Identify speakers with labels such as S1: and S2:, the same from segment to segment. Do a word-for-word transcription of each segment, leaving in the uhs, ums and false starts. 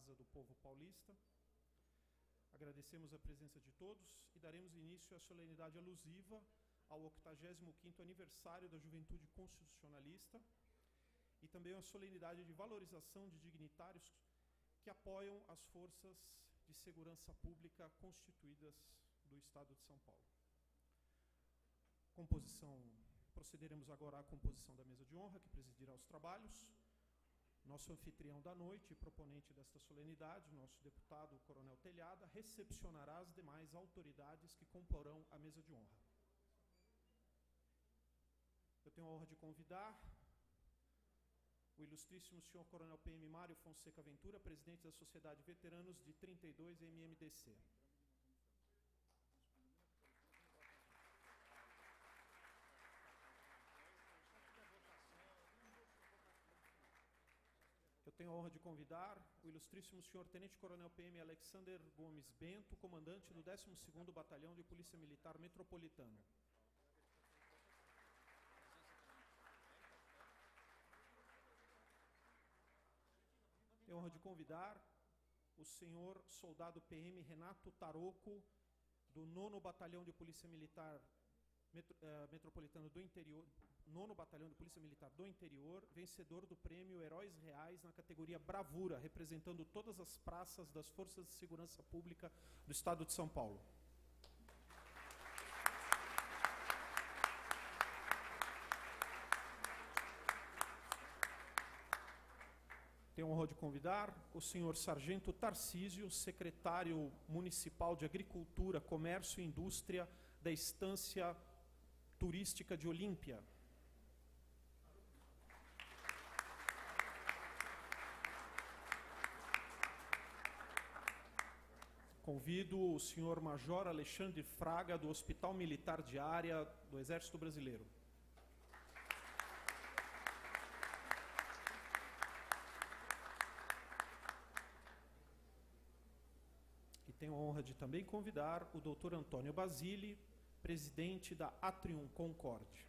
S1: Casa do Povo Paulista. Agradecemos a presença de todos e daremos início à solenidade alusiva ao octagésimo quinto aniversário da Juventude Constitucionalista e também a solenidade de valorização de dignitários que apoiam as forças de segurança pública constituídas do Estado de São Paulo. Composição, procederemos agora à composição da mesa de honra, que presidirá os trabalhos. Nosso anfitrião da noite e proponente desta solenidade, nosso deputado Coronel Telhada, recepcionará as demais autoridades que comporão a mesa de honra. Eu tenho a honra de convidar o ilustríssimo senhor Coronel P M Mário Fonseca Ventura, presidente da Sociedade Veteranos de trinta e dois M M D C. Eu tenho a honra de convidar o ilustríssimo senhor Tenente Coronel P M Alexander Gomes Bento, comandante do décimo segundo Batalhão de Polícia Militar Metropolitano. Tenho a honra de convidar o senhor soldado P M Renato Taroco, do nono Batalhão de Polícia Militar Metro, uh, Metropolitano do Interior, nono Batalhão de Polícia Militar do Interior, vencedor do prêmio Heróis Reais na categoria Bravura, representando todas as praças das Forças de Segurança Pública do Estado de São Paulo. Tenho a honra de convidar o senhor Sargento Tarcísio, secretário municipal de Agricultura, Comércio e Indústria da Estância Turística de Olímpia. Convido o senhor Major Alexandre Fraga, do Hospital Militar de Área do Exército Brasileiro. E tenho a honra de também convidar o doutor Antônio Basile, presidente da Atrium Concorde.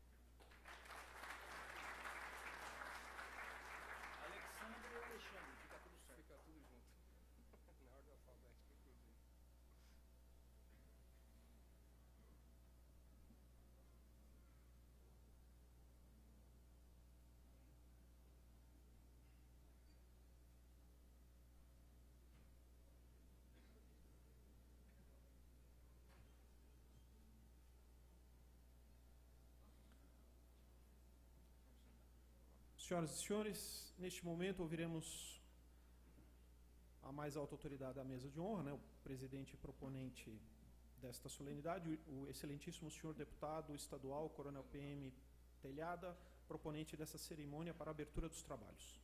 S2: Alexandre e Alexandre, fica tudo certo. Fica tudo junto. Na ordem alfabética, inclusive.
S1: Senhoras e senhores, neste momento ouviremos a mais alta autoridade da mesa de honra, né, o presidente e proponente desta solenidade, o excelentíssimo senhor deputado estadual, Coronel P M Telhada, proponente dessa cerimônia para a abertura dos trabalhos.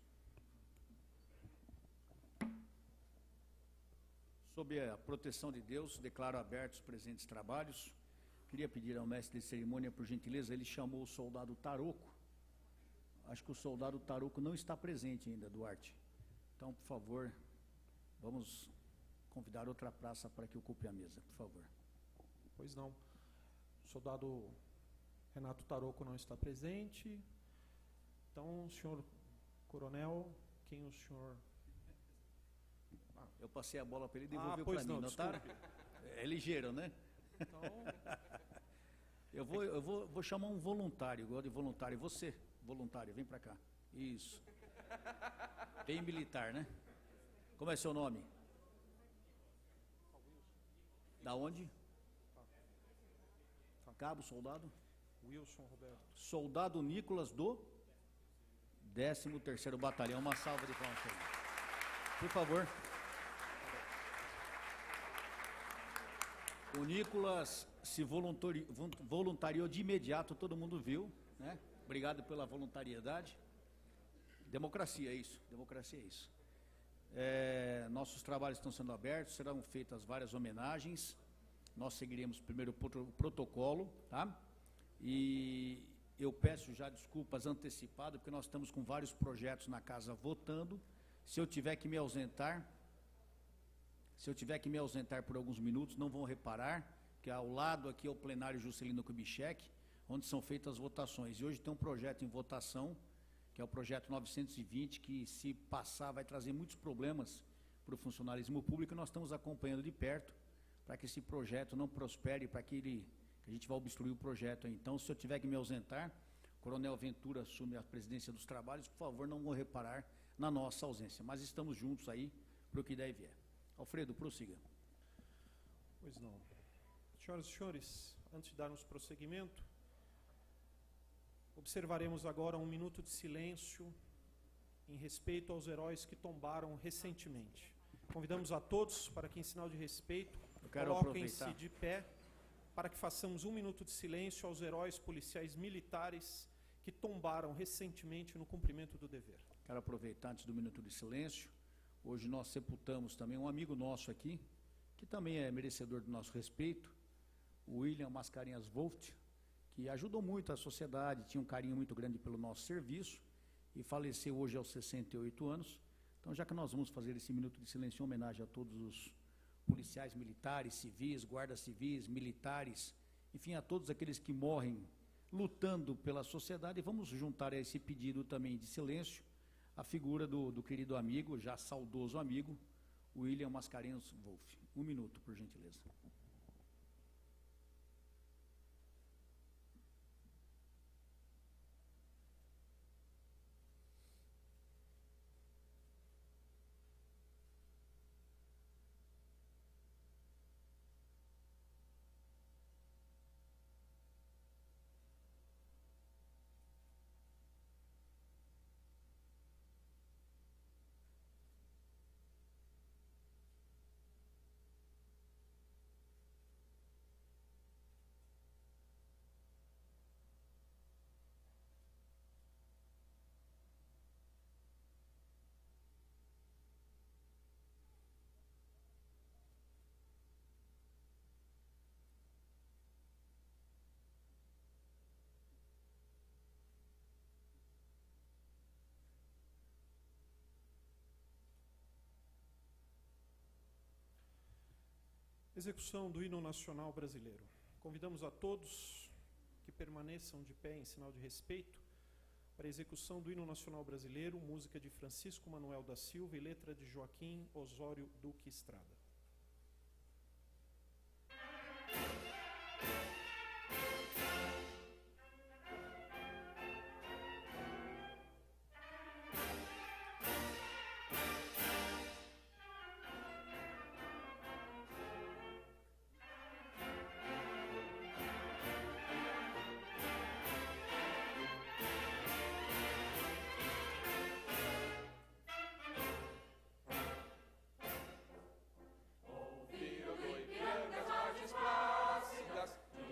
S3: Sob a proteção de Deus, declaro abertos os presentes trabalhos. Queria pedir ao mestre de cerimônia, por gentileza, ele chamou o soldado Taroco. Acho que o soldado Taroco não está presente ainda, Duarte. Então, por favor, vamos convidar outra praça para que ocupe a mesa, por favor.
S1: Pois não. O soldado Renato Taroco não está presente. Então, senhor coronel, quem o senhor...
S3: Ah. Eu passei a bola para ele e
S1: ah,
S3: devolveu para mim, notaram? É ligeiro, né?
S1: Então...
S3: eu vou, eu vou, vou chamar um voluntário, igual de voluntário. Você, voluntário, vem para cá. Isso. Bem militar, né? Como é seu nome? Da onde? Cabo, soldado?
S1: Wilson Roberto.
S3: Soldado Nicolas do décimo terceiro Batalhão. Uma salva de palmas. Por favor. O Nicolas se voluntari, voluntariou de imediato, todo mundo viu, né? Obrigado pela voluntariedade. Democracia é isso, democracia é isso. É, nossos trabalhos estão sendo abertos, serão feitas várias homenagens. Nós seguiremos primeiro o protocolo, tá? E eu peço já desculpas antecipadas, porque nós estamos com vários projetos na casa votando. Se eu tiver que me ausentar, se eu tiver que me ausentar por alguns minutos, não vão reparar, que ao lado aqui é o plenário Juscelino Kubitschek, onde são feitas as votações. E hoje tem um projeto em votação, que é o projeto novecentos e vinte, que se passar vai trazer muitos problemas para o funcionalismo público, e nós estamos acompanhando de perto para que esse projeto não prospere, para que, ele, que a gente vá obstruir o projeto. Então, se eu tiver que me ausentar, Coronel Ventura assume a presidência dos trabalhos, por favor, não vão reparar na nossa ausência, mas estamos juntos aí para o que der e vier. Alfredo, prossiga.
S1: Pois não. Senhoras e senhores, antes de darmos prosseguimento, observaremos agora um minuto de silêncio em respeito aos heróis que tombaram recentemente. Convidamos a todos para que, em sinal de respeito, coloquem-se de pé para que façamos um minuto de silêncio aos heróis policiais militares que tombaram recentemente no cumprimento do dever.
S3: Quero aproveitar, antes do minuto de silêncio, hoje nós sepultamos também um amigo nosso aqui, que também é merecedor do nosso respeito, o William Mascarenhas Wolft, que ajudou muito a sociedade, tinha um carinho muito grande pelo nosso serviço, e faleceu hoje aos sessenta e oito anos. Então, já que nós vamos fazer esse minuto de silêncio em homenagem a todos os policiais militares, civis, guardas civis, militares, enfim, a todos aqueles que morrem lutando pela sociedade, vamos juntar a esse pedido também de silêncio a figura do, do querido amigo, já saudoso amigo, William Mascarenhas Wolft. Um minuto, por gentileza.
S1: Execução do hino nacional brasileiro. Convidamos a todos que permaneçam de pé em sinal de respeito para a execução do hino nacional brasileiro, música de Francisco Manuel da Silva e letra de Joaquim Osório Duque Estrada.
S4: Ouviram do Ipiranga as margens plácidas,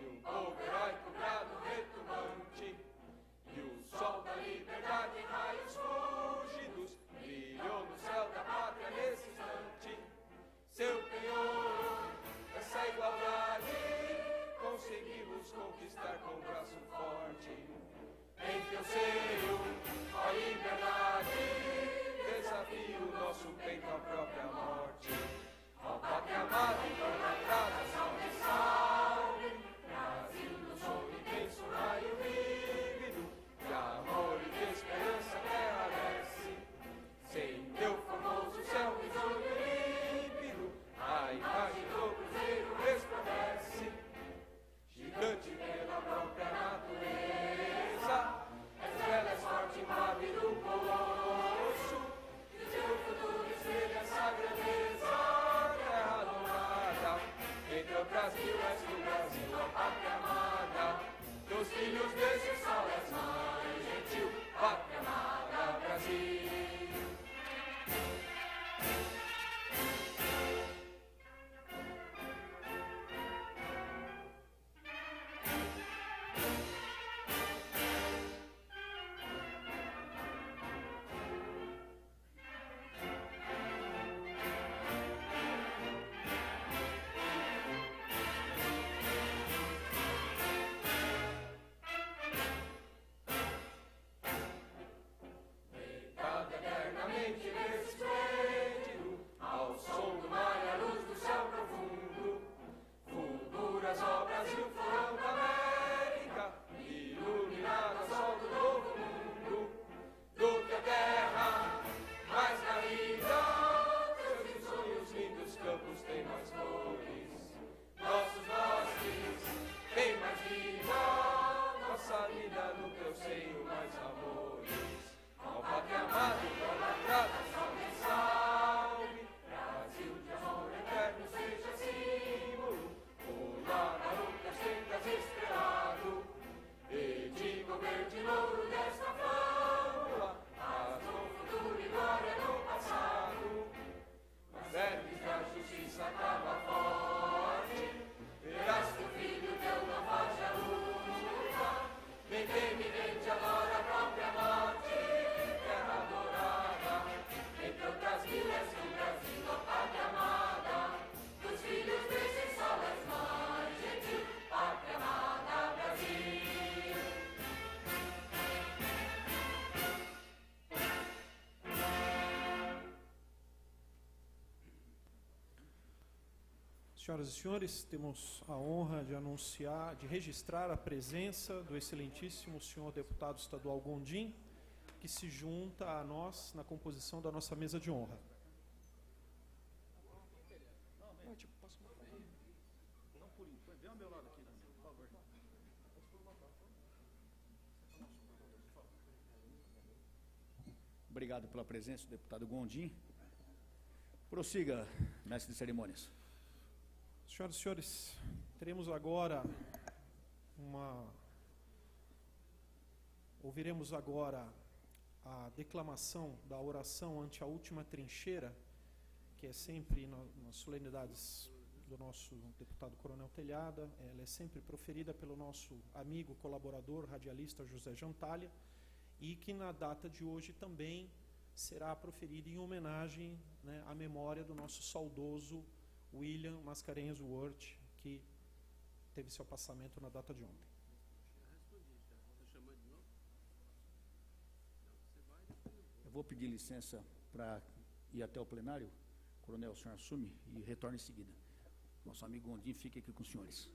S1: Senhoras e senhores, temos a honra de anunciar, de registrar a presença do excelentíssimo senhor deputado estadual Gondim, que se junta a nós na composição da nossa mesa de honra.
S3: Obrigado pela presença do deputado Gondim. Prossiga, mestre de cerimônias.
S1: Senhoras e senhores, teremos agora uma... Ouviremos agora a declamação da oração ante a última trincheira, que é sempre na, nas solenidades do nosso deputado Coronel Telhada. Ela é sempre proferida pelo nosso amigo, colaborador, radialista José Jantalha, e que na data de hoje também será proferida em homenagem, né, à memória do nosso saudoso William Mascarenhas Wurt, que teve seu passamento na data de ontem.
S3: Eu vou pedir licença para ir até o plenário. Coronel, o senhor assume e retorna em seguida. Nosso amigo Gondim fica aqui com os senhores.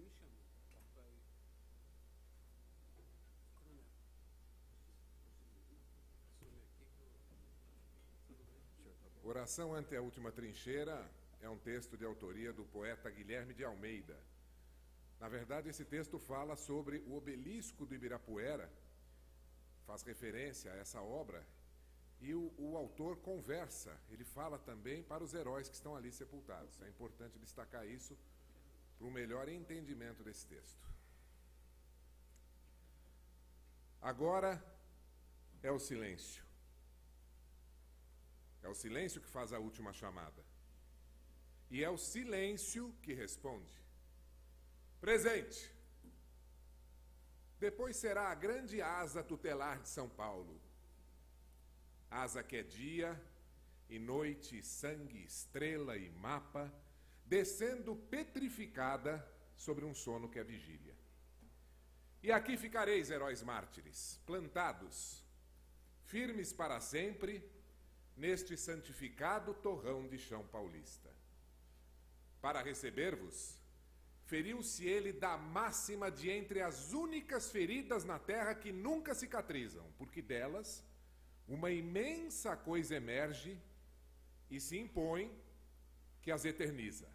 S4: Oração ante a última trincheira é um texto de autoria do poeta Guilherme de Almeida. Na verdade, esse texto fala sobre o obelisco do Ibirapuera, faz referência a essa obra, e o, o autor conversa, ele fala também para os heróis que estão ali sepultados. É importante destacar isso para um melhor entendimento desse texto. Agora é o silêncio. É o silêncio que faz a última chamada. E é o silêncio que responde. Presente. Depois será a grande asa tutelar de São Paulo. Asa que é dia e noite, sangue, estrela e mapa, descendo petrificada sobre um sono que é vigília. E aqui ficareis, heróis mártires, plantados, firmes para sempre, neste santificado torrão de chão paulista. Para receber-vos, feriu-se ele da máxima de entre as únicas feridas na terra que nunca cicatrizam, porque delas uma imensa coisa emerge e se impõe que as eterniza.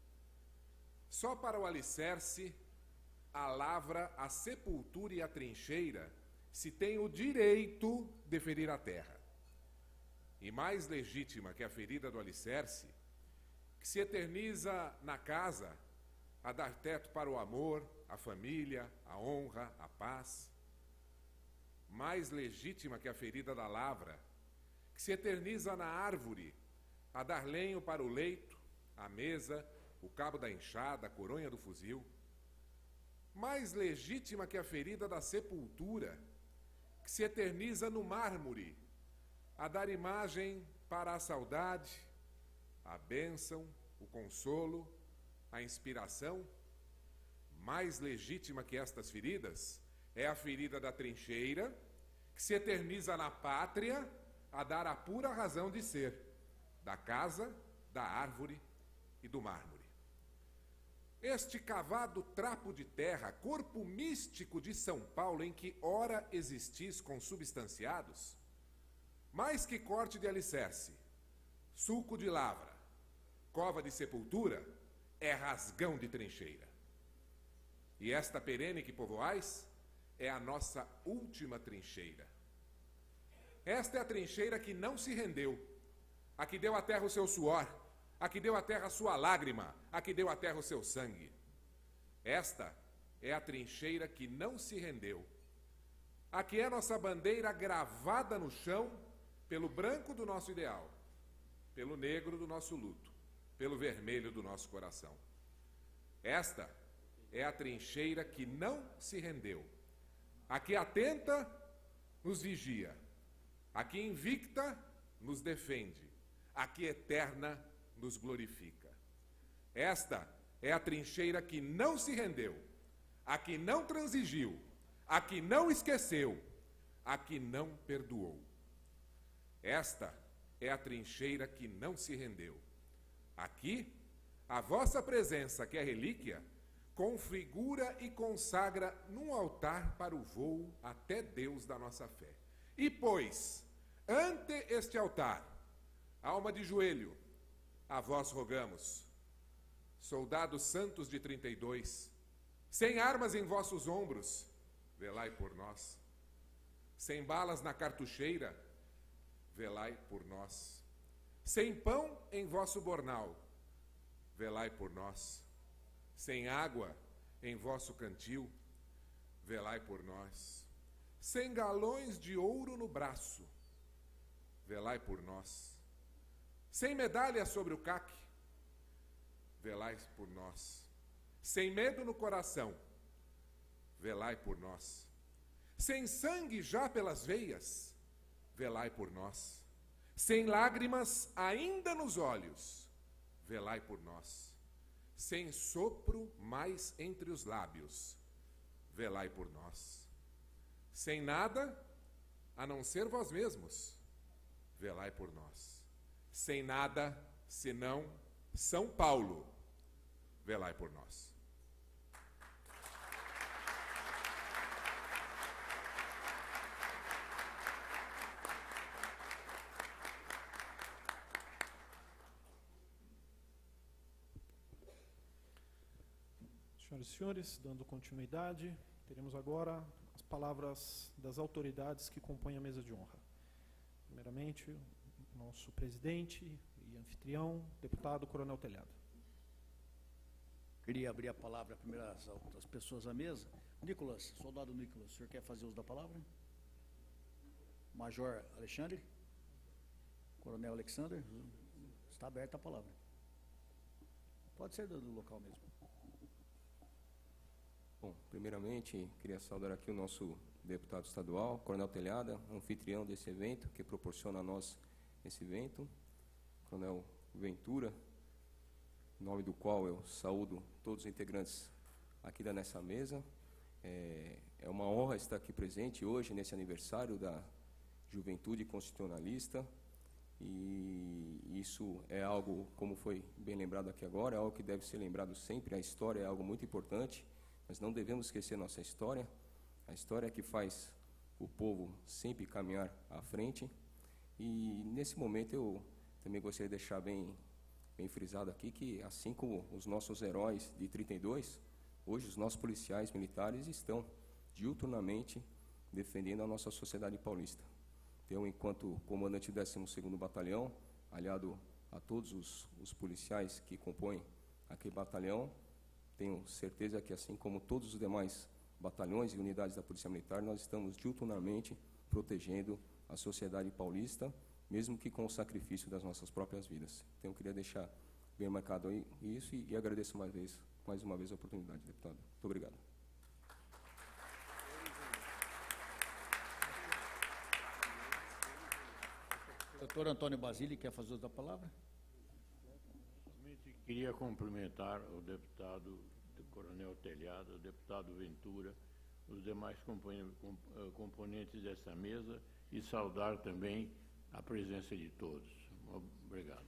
S4: Só para o alicerce, a lavra, a sepultura e a trincheira se tem o direito de ferir a terra. E mais legítima que a ferida do alicerce, que se eterniza na casa, a dar teto para o amor, a família, a honra, a paz. Mais legítima que a ferida da lavra, que se eterniza na árvore, a dar lenho para o leito, a mesa, o cabo da enxada, a coronha do fuzil. Mais legítima que a ferida da sepultura, que se eterniza no mármore, a dar imagem para a saudade, a bênção, o consolo, a inspiração. Mais legítima que estas feridas é a ferida da trincheira, que se eterniza na pátria, a dar a pura razão de ser, da casa, da árvore e do mármore. Este cavado trapo de terra, corpo místico de São Paulo, em que ora existis consubstanciados, mais que corte de alicerce, sulco de lavra, cova de sepultura, é rasgão de trincheira. E esta perene que povoais é a nossa última trincheira. Esta é a trincheira que não se rendeu, a que deu à terra o seu suor, a que deu à terra a sua lágrima, a que deu à terra o seu sangue. Esta é a trincheira que não se rendeu, a que é nossa bandeira gravada no chão pelo branco do nosso ideal, pelo negro do nosso luto, pelo vermelho do nosso coração. Esta é a trincheira que não se rendeu, a que atenta nos vigia, a que invicta nos defende, a que eterna nos glorifica. Esta é a trincheira que não se rendeu, a que não transigiu, a que não esqueceu, a que não perdoou. Esta é a trincheira que não se rendeu. Aqui, a vossa presença, que é relíquia, configura e consagra num altar para o voo até Deus da nossa fé. E, pois, ante este altar, alma de joelho, a vós rogamos, soldados santos de trinta e dois, sem armas em vossos ombros, velai por nós. Sem balas na cartucheira, velai por nós. Sem pão em vosso bornal, velai por nós. Sem água em vosso cantil, velai por nós. Sem galões de ouro no braço, velai por nós. Sem medalha sobre o caque, velai por nós. Sem medo no coração, velai por nós. Sem sangue já pelas veias, velai por nós. Sem lágrimas ainda nos olhos, velai por nós. Sem sopro mais entre os lábios, velai por nós. Sem nada a não ser vós mesmos, velai por nós. Sem nada senão São Paulo, velai por nós.
S1: Senhoras e senhores, dando continuidade, teremos agora as palavras das autoridades que compõem a mesa de honra. Primeiramente, o nosso presidente e anfitrião, deputado Coronel Telhado.
S3: Queria abrir a palavra primeiro às outras pessoas à mesa. Nicolas, soldado Nicolas, o senhor quer fazer uso da palavra? Major Alexandre? Coronel Alexander? Está aberta a palavra. Pode ser do local mesmo.
S5: Bom, primeiramente, queria saudar aqui o nosso deputado estadual, Coronel Telhada, anfitrião desse evento, que proporciona a nós esse evento. Coronel Ventura, em nome do qual eu saúdo todos os integrantes aqui da nessa mesa. É, é uma honra estar aqui presente hoje, nesse aniversário da Juventude Constitucionalista, e isso é algo, como foi bem lembrado aqui agora, é algo que deve ser lembrado sempre. A história é algo muito importante, mas não devemos esquecer nossa história. A história é que faz o povo sempre caminhar à frente. E nesse momento eu também gostaria de deixar bem, bem frisado aqui que, assim como os nossos heróis de trinta e dois, hoje os nossos policiais militares estão diuturnamente defendendo a nossa sociedade paulista. Eu, enquanto comandante do décimo segundo Batalhão, aliado a todos os, os policiais que compõem aquele batalhão, tenho certeza que, assim como todos os demais batalhões e unidades da Polícia Militar, nós estamos diuturnamente protegendo a sociedade paulista, mesmo que com o sacrifício das nossas próprias vidas. Então, eu queria deixar bem marcado aí isso e, e agradeço mais, vez, mais uma vez a oportunidade, deputado. Muito obrigado.
S3: Doutor Antônio Basílio, quer fazer uso da palavra?
S6: Queria cumprimentar o deputado o Coronel Telhado, o deputado Ventura, os demais componentes dessa mesa e saudar também a presença de todos. Obrigado.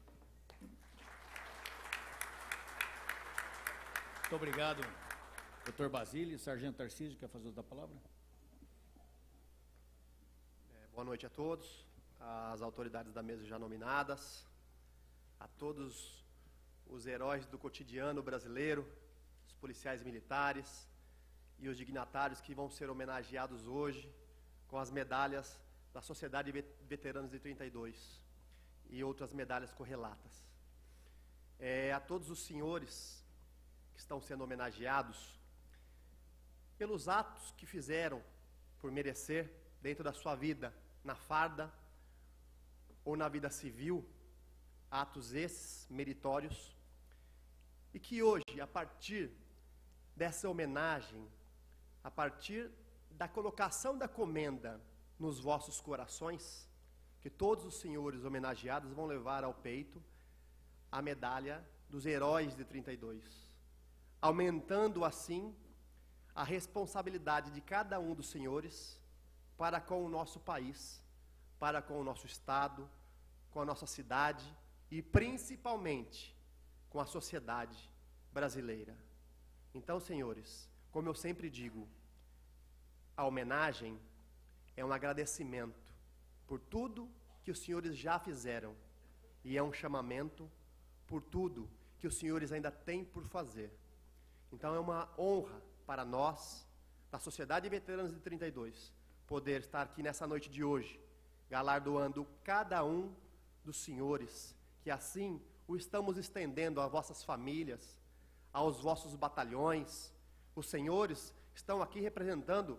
S3: Muito obrigado, doutor Basílio. Sargento Tarcísio, quer fazer uso da palavra?
S7: É, boa noite a todos, às autoridades da mesa já nominadas, a todos os heróis do cotidiano brasileiro, os policiais militares e os dignatários que vão ser homenageados hoje com as medalhas da Sociedade de Veteranos de trinta e dois e outras medalhas correlatas. É, a todos os senhores que estão sendo homenageados pelos atos que fizeram por merecer dentro da sua vida, na farda ou na vida civil, atos esses meritórios, e que hoje, a partir dessa homenagem, a partir da colocação da comenda nos vossos corações, que todos os senhores homenageados vão levar ao peito a medalha dos heróis de trinta e dois, aumentando assim a responsabilidade de cada um dos senhores para com o nosso país, para com o nosso estado, com a nossa cidade e principalmente com a sociedade brasileira. Então, senhores, como eu sempre digo, a homenagem é um agradecimento por tudo que os senhores já fizeram e é um chamamento por tudo que os senhores ainda têm por fazer. Então é uma honra para nós, da Sociedade de Veteranos de trinta e dois, poder estar aqui nessa noite de hoje, galardoando cada um dos senhores, que assim o estamos estendendo às vossas famílias, aos vossos batalhões. Os senhores estão aqui representando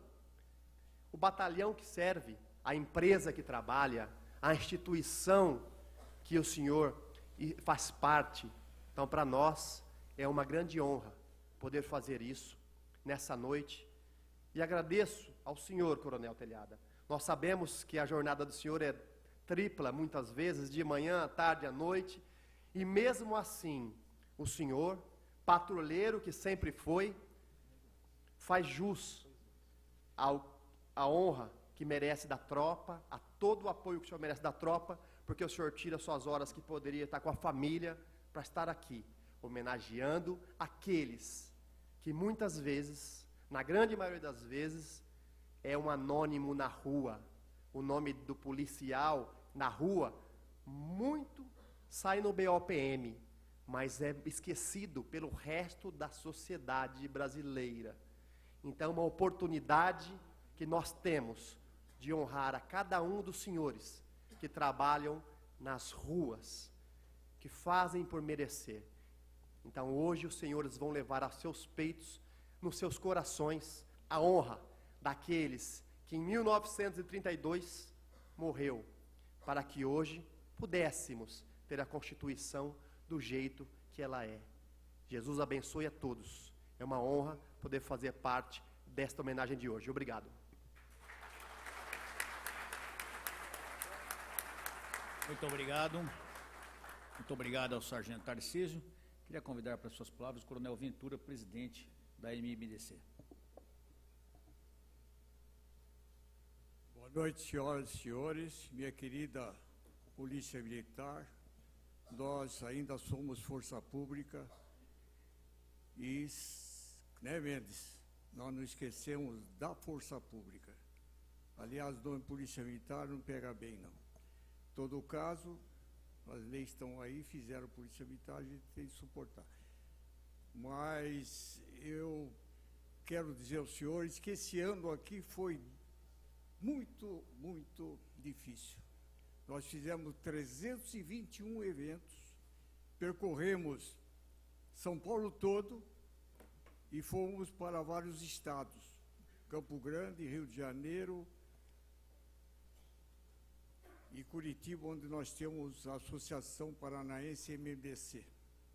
S7: o batalhão que serve, a empresa que trabalha, a instituição que o senhor faz parte. Então, para nós, é uma grande honra poder fazer isso nessa noite. E agradeço ao senhor, Coronel Telhada. Nós sabemos que a jornada do senhor é tripla, muitas vezes, de manhã, à tarde, à noite. E mesmo assim, o senhor, patrulheiro que sempre foi, faz jus ao, à honra que merece da tropa, a todo o apoio que o senhor merece da tropa, porque o senhor tira suas horas que poderia estar com a família para estar aqui, homenageando aqueles que muitas vezes, na grande maioria das vezes, é um anônimo na rua. O nome do policial na rua, muito sai no B O P M, mas é esquecido pelo resto da sociedade brasileira. Então, uma oportunidade que nós temos de honrar a cada um dos senhores que trabalham nas ruas, que fazem por merecer. Então, hoje os senhores vão levar aos seus peitos, nos seus corações, a honra daqueles que em mil novecentos e trinta e dois morreu, para que hoje pudéssemos ter a Constituição do jeito que ela é. Jesus abençoe a todos. É uma honra poder fazer parte desta homenagem de hoje. Obrigado.
S3: Muito obrigado. Muito obrigado ao Sargento Tarcísio. Queria convidar para suas palavras o Coronel Ventura, presidente da M M D C.
S8: Boa noite, senhoras e senhores. Minha querida Polícia Militar, nós ainda somos força pública e, né, Mendes, nós não esquecemos da força pública. Aliás, o nome Polícia Militar não pega bem, não. Em todo caso, as leis estão aí, fizeram Polícia Militar, a gente tem que suportar. Mas eu quero dizer aos senhores que esse ano aqui foi muito, muito difícil. Nós fizemos trezentos e vinte e um eventos, percorremos São Paulo todo e fomos para vários estados, Campo Grande, Rio de Janeiro e Curitiba, onde nós temos a Associação Paranaense M M D C.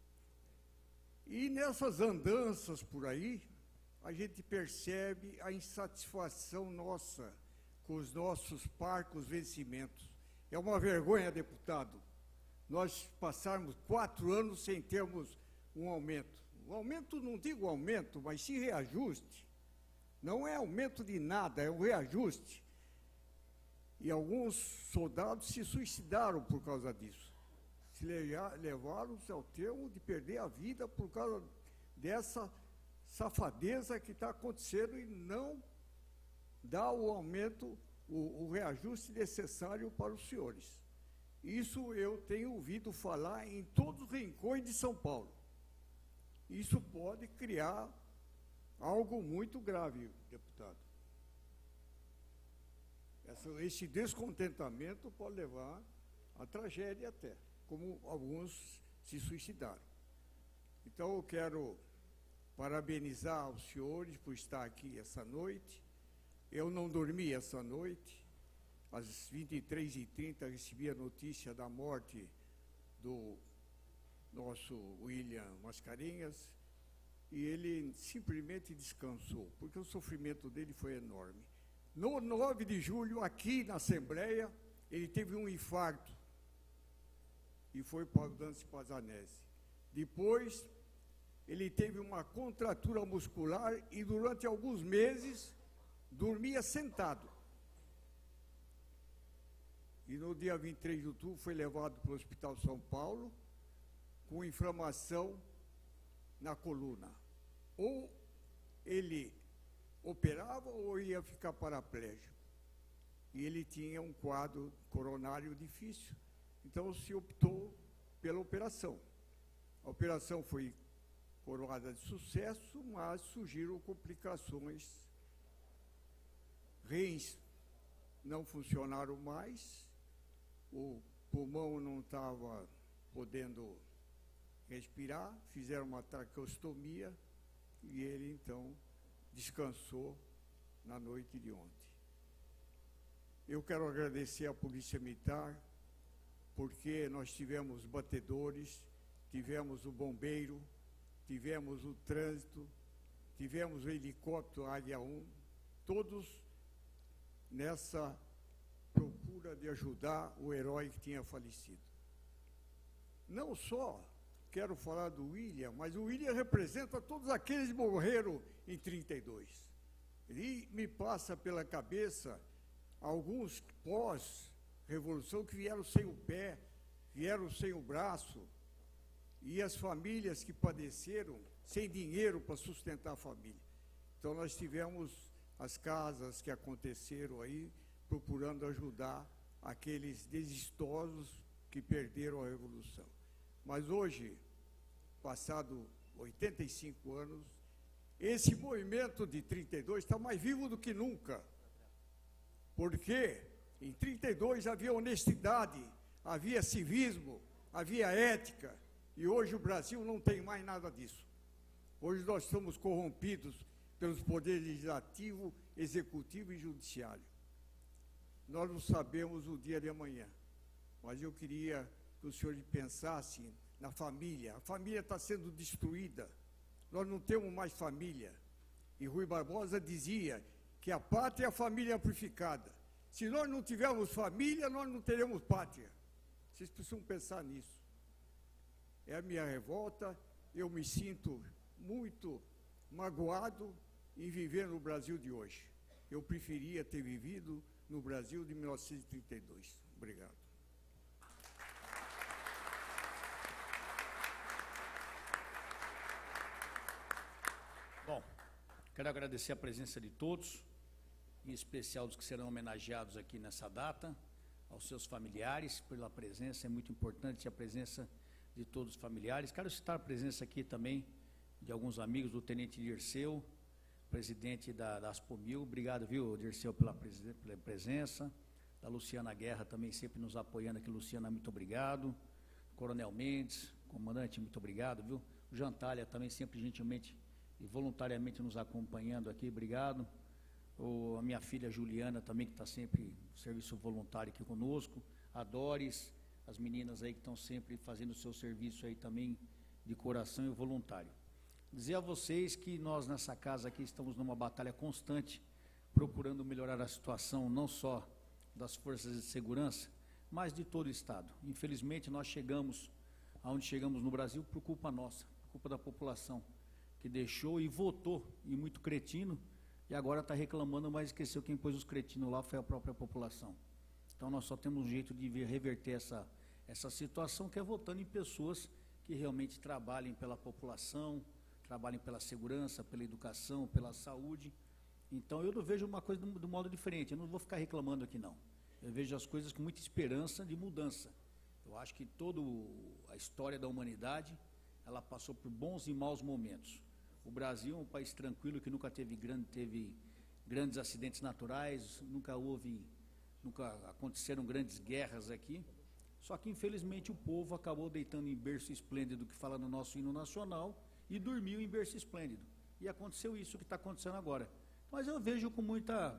S8: E nessas andanças por aí, a gente percebe a insatisfação nossa com os nossos parcos vencimentos. É uma vergonha, deputado, nós passarmos quatro anos sem termos um aumento. O aumento, não digo aumento, mas sim reajuste. Não é aumento de nada, é um reajuste. E alguns soldados se suicidaram por causa disso. Se levaram-se ao termo de perder a vida por causa dessa safadeza que está acontecendo e não dá o aumento, o, o reajuste necessário para os senhores. Isso eu tenho ouvido falar em todos os rincões de São Paulo. Isso pode criar algo muito grave, deputado. Essa, esse descontentamento pode levar à tragédia até, como alguns se suicidaram. Então eu quero parabenizar os senhores por estar aqui essa noite. Eu não dormi essa noite. Às vinte e três e trinta recebi a notícia da morte do nosso William Mascarenhas e ele simplesmente descansou, porque o sofrimento dele foi enorme. No nove de julho, aqui na Assembleia, ele teve um infarto e foi para o Dante Pazanese. Depois, ele teve uma contratura muscular e durante alguns meses dormia sentado. E no dia vinte e três de outubro foi levado para o Hospital São Paulo, com inflamação na coluna. Ou ele operava ou ia ficar paraplégico. E ele tinha um quadro coronário difícil. Então se optou pela operação. A operação foi coroada de sucesso, mas surgiram complicações. Rins não funcionaram mais, o pulmão não estava podendo respirar, fizeram uma traqueostomia e ele então descansou na noite de ontem. Eu quero agradecer à Polícia Militar, porque nós tivemos batedores, tivemos o bombeiro, tivemos o trânsito, tivemos o helicóptero Águia um, todos nessa procura de ajudar o herói que tinha falecido. Não só quero falar do William, mas o William representa todos aqueles que morreram em trinta e dois. E me passa pela cabeça alguns pós-revolução que vieram sem o pé, vieram sem o braço, e as famílias que padeceram sem dinheiro para sustentar a família. Então nós tivemos as casas que aconteceram aí, procurando ajudar aqueles desgostosos que perderam a Revolução. Mas hoje, passado oitenta e cinco anos, esse movimento de trinta e dois está mais vivo do que nunca. Porque em trinta e dois havia honestidade, havia civismo, havia ética, e hoje o Brasil não tem mais nada disso. Hoje nós estamos corrompidos pelos poderes legislativo, executivo e judiciário. Nós não sabemos o dia de amanhã, mas eu queria que o senhor pensasse na família. A família está sendo destruída, nós não temos mais família. E Rui Barbosa dizia que a pátria é a família amplificada. Se nós não tivermos família, nós não teremos pátria. Vocês precisam pensar nisso. É a minha revolta, eu me sinto muito magoado em viver no Brasil de hoje. Eu preferia ter vivido no Brasil de mil novecentos e trinta e dois. Obrigado.
S3: Bom, quero agradecer a presença de todos, em especial dos que serão homenageados aqui nessa data, aos seus familiares pela presença, é muito importante a presença de todos os familiares. Quero citar a presença aqui também de alguns amigos do Tenente Dirceu, presidente da, da Aspomil. Obrigado, viu, Dirceu, pela, pela presença. Da Luciana Guerra também sempre nos apoiando aqui. Luciana, muito obrigado. Coronel Mendes, comandante, muito obrigado, viu. O Jantalha também sempre gentilmente e voluntariamente nos acompanhando aqui, obrigado. O, a minha filha Juliana também, que está sempre no serviço voluntário aqui conosco. A Doris, as meninas aí que estão sempre fazendo o seu serviço aí também de coração e voluntário. Dizer a vocês que nós nessa casa aqui estamos numa batalha constante, procurando melhorar a situação não só das forças de segurança, mas de todo o Estado. Infelizmente nós chegamos aonde chegamos no Brasil por culpa nossa, por culpa da população, que deixou e votou, e muito cretino, e agora está reclamando, mas esqueceu quem pôs os cretinos lá foi a própria população. Então nós só temos um jeito de reverter essa, essa situação, que é votando em pessoas que realmente trabalhem pela população, trabalhem pela segurança, pela educação, pela saúde. Então eu não vejo uma coisa do, do modo diferente, eu não vou ficar reclamando aqui não. Eu vejo as coisas com muita esperança de mudança. Eu acho que toda a história da humanidade, ela passou por bons e maus momentos. O Brasil é um país tranquilo, que nunca teve, grande, teve grandes acidentes naturais, nunca houve, nunca aconteceram grandes guerras aqui. Só que infelizmente o povo acabou deitando em berço esplêndido, que fala no nosso hino nacional, e dormiu em berço esplêndido. E aconteceu isso que está acontecendo agora. Mas eu vejo com muita,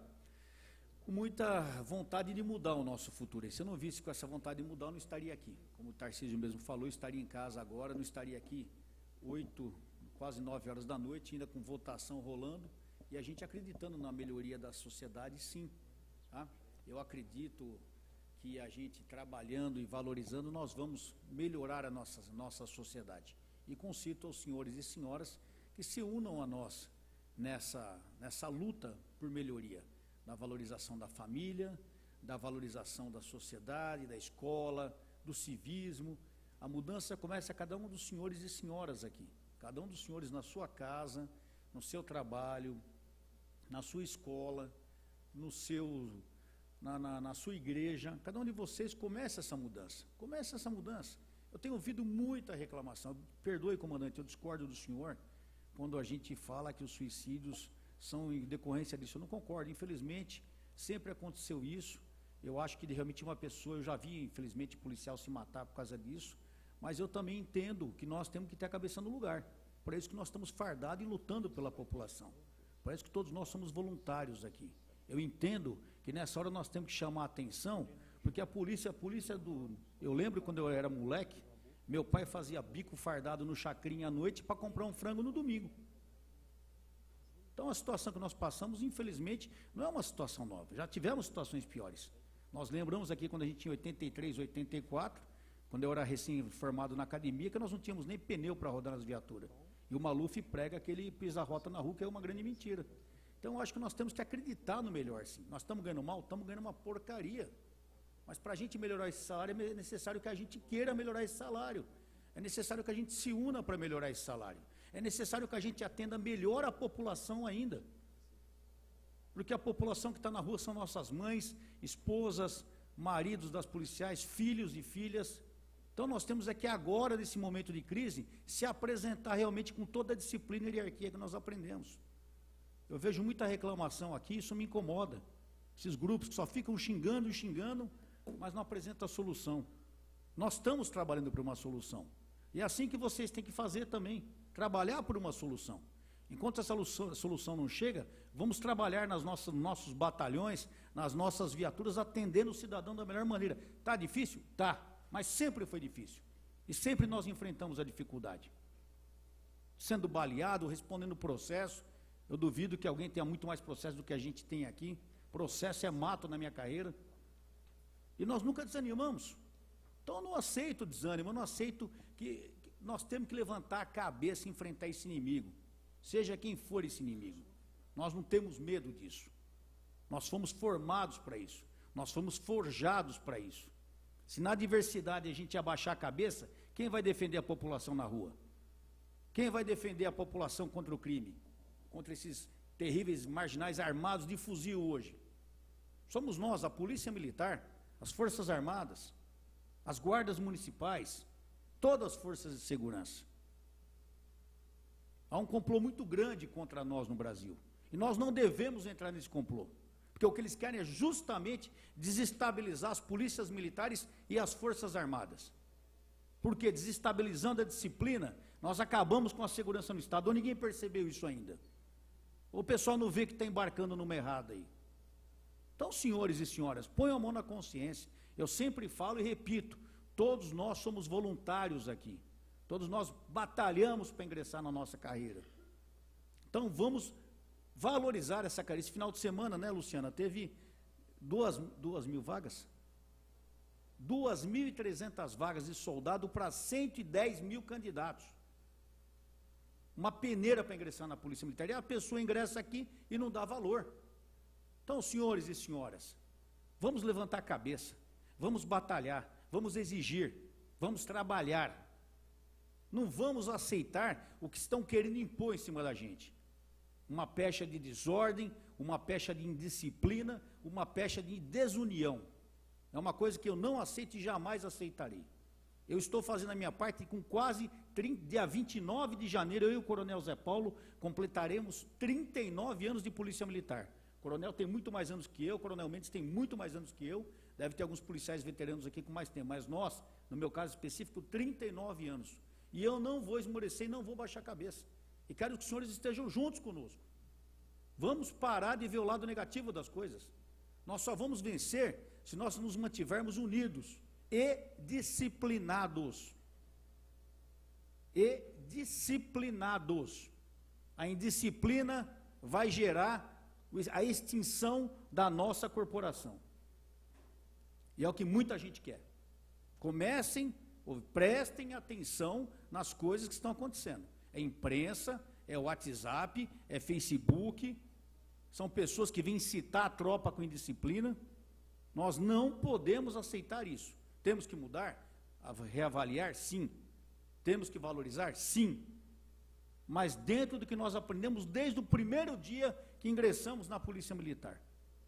S3: com muita vontade de mudar o nosso futuro. E se eu não visse com essa vontade de mudar, eu não estaria aqui. Como o Tarcísio mesmo falou, eu estaria em casa agora, não estaria aqui oito, quase nove horas da noite, ainda com votação rolando, e a gente acreditando na melhoria da sociedade, sim. Tá? Eu acredito que a gente trabalhando e valorizando, nós vamos melhorar a nossa, nossa sociedade. E concito aos senhores e senhoras que se unam a nós nessa, nessa luta por melhoria, da valorização da família, da valorização da sociedade, da escola, do civismo, A mudança começa a cada um dos senhores e senhoras aqui. Cada um dos senhores na sua casa, no seu trabalho, na sua escola, no seu, na, na, na sua igreja. Cada um de vocês começa essa mudança. Começa essa mudança. Eu tenho ouvido muita reclamação. Perdoe, comandante, eu discordo do senhor quando a gente fala que os suicídios são em decorrência disso. Eu não concordo. Infelizmente, sempre aconteceu isso. Eu acho que realmente uma pessoa, eu já vi, infelizmente, policial se matar por causa disso, mas eu também entendo que nós temos que ter a cabeça no lugar. Por isso que nós estamos fardados e lutando pela população. Por isso que todos nós somos voluntários aqui. Eu entendo que nessa hora nós temos que chamar a atenção, porque a polícia, a polícia do... Eu lembro quando eu era moleque, meu pai fazia bico fardado no chacrinha à noite para comprar um frango no domingo. Então a situação que nós passamos, infelizmente, não é uma situação nova. Já tivemos situações piores. Nós lembramos aqui quando a gente tinha oitenta e três, oitenta e quatro, quando eu era recém-formado na academia, que nós não tínhamos nem pneu para rodar nas viaturas. E o Maluf prega aquele pisa-rota na rua, que é uma grande mentira. Então, eu acho que nós temos que acreditar no melhor, sim. Nós estamos ganhando mal? Estamos ganhando uma porcaria. Mas para a gente melhorar esse salário, é necessário que a gente queira melhorar esse salário. É necessário que a gente se una para melhorar esse salário. É necessário que a gente atenda melhor a população ainda. Porque a população que está na rua são nossas mães, esposas, maridos das policiais, filhos e filhas. Então nós temos aqui agora, nesse momento de crise, se apresentar realmente com toda a disciplina e hierarquia que nós aprendemos. Eu vejo muita reclamação aqui, isso me incomoda. Esses grupos que só ficam xingando e xingando, mas não apresentam a solução. Nós estamos trabalhando por uma solução. E é assim que vocês têm que fazer também, trabalhar por uma solução. Enquanto essa solução não chega, vamos trabalhar nas nossas, nos nossos batalhões, nas nossas viaturas, atendendo o cidadão da melhor maneira. Está difícil? Tá. Mas sempre foi difícil. E sempre nós enfrentamos a dificuldade. Sendo baleado, respondendo processo. Eu duvido que alguém tenha muito mais processo do que a gente tem aqui. Processo é mato na minha carreira. E nós nunca desanimamos. Então eu não aceito desânimo, eu não aceito que, que nós temos que levantar a cabeça e enfrentar esse inimigo. Seja quem for esse inimigo. Nós não temos medo disso. Nós fomos formados para isso. Nós fomos forjados para isso. Se na adversidade a gente abaixar a cabeça, quem vai defender a população na rua? Quem vai defender a população contra o crime? Contra esses terríveis marginais armados de fuzil hoje? Somos nós, a Polícia Militar, as Forças Armadas, as guardas municipais, todas as forças de segurança. Há um complô muito grande contra nós no Brasil. E nós não devemos entrar nesse complô. Porque o que eles querem é justamente desestabilizar as polícias militares e as forças armadas. Porque desestabilizando a disciplina, nós acabamos com a segurança no Estado. Ou ninguém percebeu isso ainda. O pessoal não vê que está embarcando numa errada aí. Então, senhores e senhoras, ponham a mão na consciência. Eu sempre falo e repito, todos nós somos voluntários aqui. Todos nós batalhamos para ingressar na nossa carreira. Então, vamos valorizar essa carreira. Esse final de semana, né, Luciana, teve duas, duas mil vagas? Duas mil e trezentas vagas de soldado para cento e dez mil candidatos. Uma peneira para ingressar na Polícia Militar. E a pessoa ingressa aqui e não dá valor. Então, senhores e senhoras, vamos levantar a cabeça, vamos batalhar, vamos exigir, vamos trabalhar. Não vamos aceitar o que estão querendo impor em cima da gente. Uma pecha de desordem, uma pecha de indisciplina, uma pecha de desunião. É uma coisa que eu não aceito e jamais aceitarei. Eu estou fazendo a minha parte e com quase trinta, dia vinte e nove de janeiro, eu e o Coronel Zé Paulo completaremos trinta e nove anos de Polícia Militar. O Coronel tem muito mais anos que eu, o Coronel Mendes tem muito mais anos que eu, deve ter alguns policiais veteranos aqui com mais tempo, mas nós, no meu caso específico, trinta e nove anos. E eu não vou esmorecer e não vou baixar a cabeça. E quero que os senhores estejam juntos conosco. Vamos parar de ver o lado negativo das coisas. Nós só vamos vencer se nós nos mantivermos unidos e disciplinados. E disciplinados. A indisciplina vai gerar a extinção da nossa corporação. E é o que muita gente quer. Comecem, ou prestem atenção nas coisas que estão acontecendo. É imprensa, é WhatsApp, é Facebook, são pessoas que vêm incitar a tropa com indisciplina. Nós não podemos aceitar isso. Temos que mudar? reavaliar? Sim. Temos que valorizar? Sim. Mas dentro do que nós aprendemos desde o primeiro dia que ingressamos na Polícia Militar.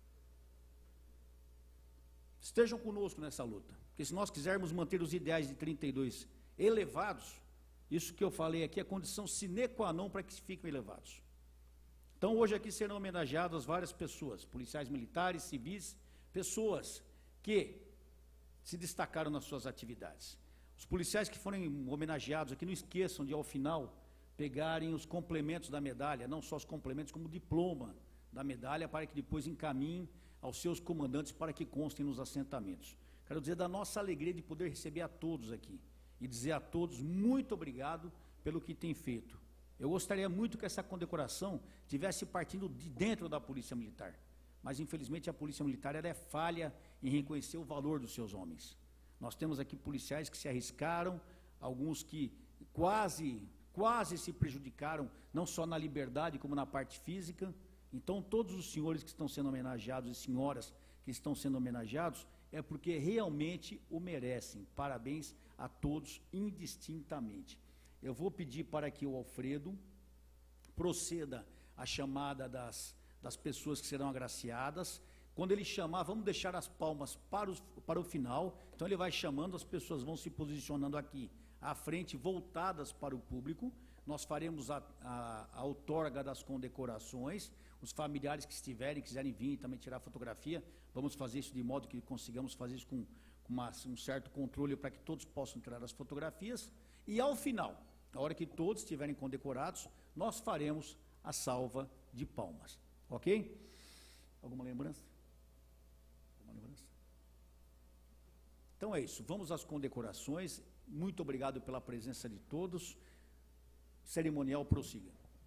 S3: Estejam conosco nessa luta, porque se nós quisermos manter os ideais de trinta e dois elevados, isso que eu falei aqui é condição sine qua non para que fiquem elevados. Então, hoje aqui serão homenageadas várias pessoas, policiais militares, civis, pessoas que se destacaram nas suas atividades. Os policiais que forem homenageados aqui, não esqueçam de, ao final, pegarem os complementos da medalha, não só os complementos, como o diploma da medalha, para que depois encaminhem aos seus comandantes para que constem nos assentamentos. Quero dizer da nossa alegria de poder receber a todos aqui e dizer a todos muito obrigado pelo que tem feito. Eu gostaria muito que essa condecoração tivesse partindo de dentro da Polícia Militar, mas infelizmente a Polícia Militar ela é falha em reconhecer o valor dos seus homens. Nós temos aqui policiais que se arriscaram, alguns que quase, quase se prejudicaram, não só na liberdade como na parte física. Então, todos os senhores que estão sendo homenageados e senhoras que estão sendo homenageados, é porque realmente o merecem. Parabéns a todos, indistintamente. Eu vou pedir para que o Alfredo proceda a chamada das, das pessoas que serão agraciadas. Quando ele chamar, vamos deixar as palmas para, os, para o final. Então, ele vai chamando, as pessoas vão se posicionando aqui à frente, voltadas para o público. Nós faremos a, a, a outorga das condecorações. Os familiares que estiverem, quiserem vir e também tirar fotografia, vamos fazer isso de modo que consigamos fazer isso com, com uma, um certo controle para que todos possam tirar as fotografias. E ao final, na hora que todos estiverem condecorados, nós faremos a salva de palmas. Ok? Alguma lembrança? Alguma lembrança? Então é isso, vamos às condecorações. Muito obrigado pela presença de todos. Cerimonial prossiga.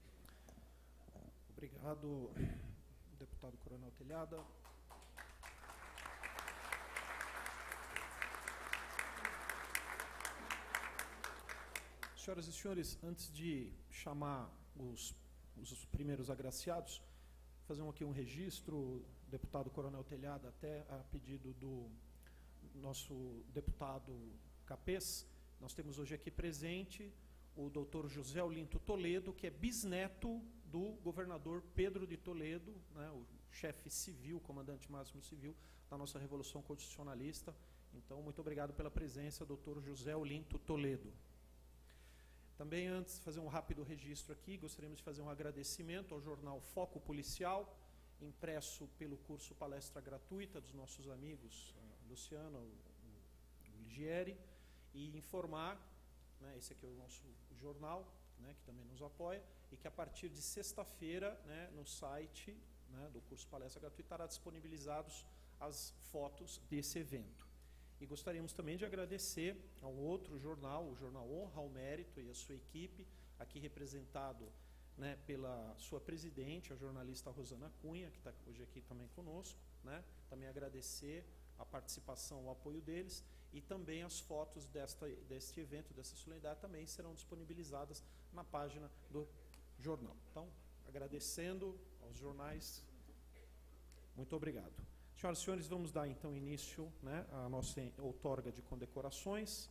S1: Obrigado, deputado Coronel Telhada. Senhoras e senhores, antes de chamar os, os primeiros agraciados, fazer aqui um registro, deputado Coronel Telhada, até a pedido do nosso deputado Capês, nós temos hoje aqui presente o doutor José Olinto Toledo, que é bisneto do governador Pedro de Toledo, né, o chefe civil, comandante máximo civil da nossa Revolução Constitucionalista. Então, muito obrigado pela presença, doutor José Olinto Toledo. Também, antes de fazer um rápido registro aqui, gostaríamos de fazer um agradecimento ao jornal Foco Policial, impresso pelo curso Palestra Gratuita dos nossos amigos uh, Luciano, o, o Ligieri, e informar, né, esse aqui é o nosso jornal, né, que também nos apoia, e que a partir de sexta-feira, né, no site, né, do curso Palestra Gratuita, estará disponibilizados as fotos desse evento. E gostaríamos também de agradecer ao outro jornal, o jornal Honra ao Mérito e a sua equipe, aqui representado, né, pela sua presidente, a jornalista Rosana Cunha, que está hoje aqui também conosco, né, também agradecer a participação, o apoio deles, e também as fotos desta, deste evento, dessa solenidade, também serão disponibilizadas na página do jornal. Então, agradecendo aos jornais, muito obrigado. Senhoras e senhores, vamos dar então início, né, à nossa outorga de condecorações.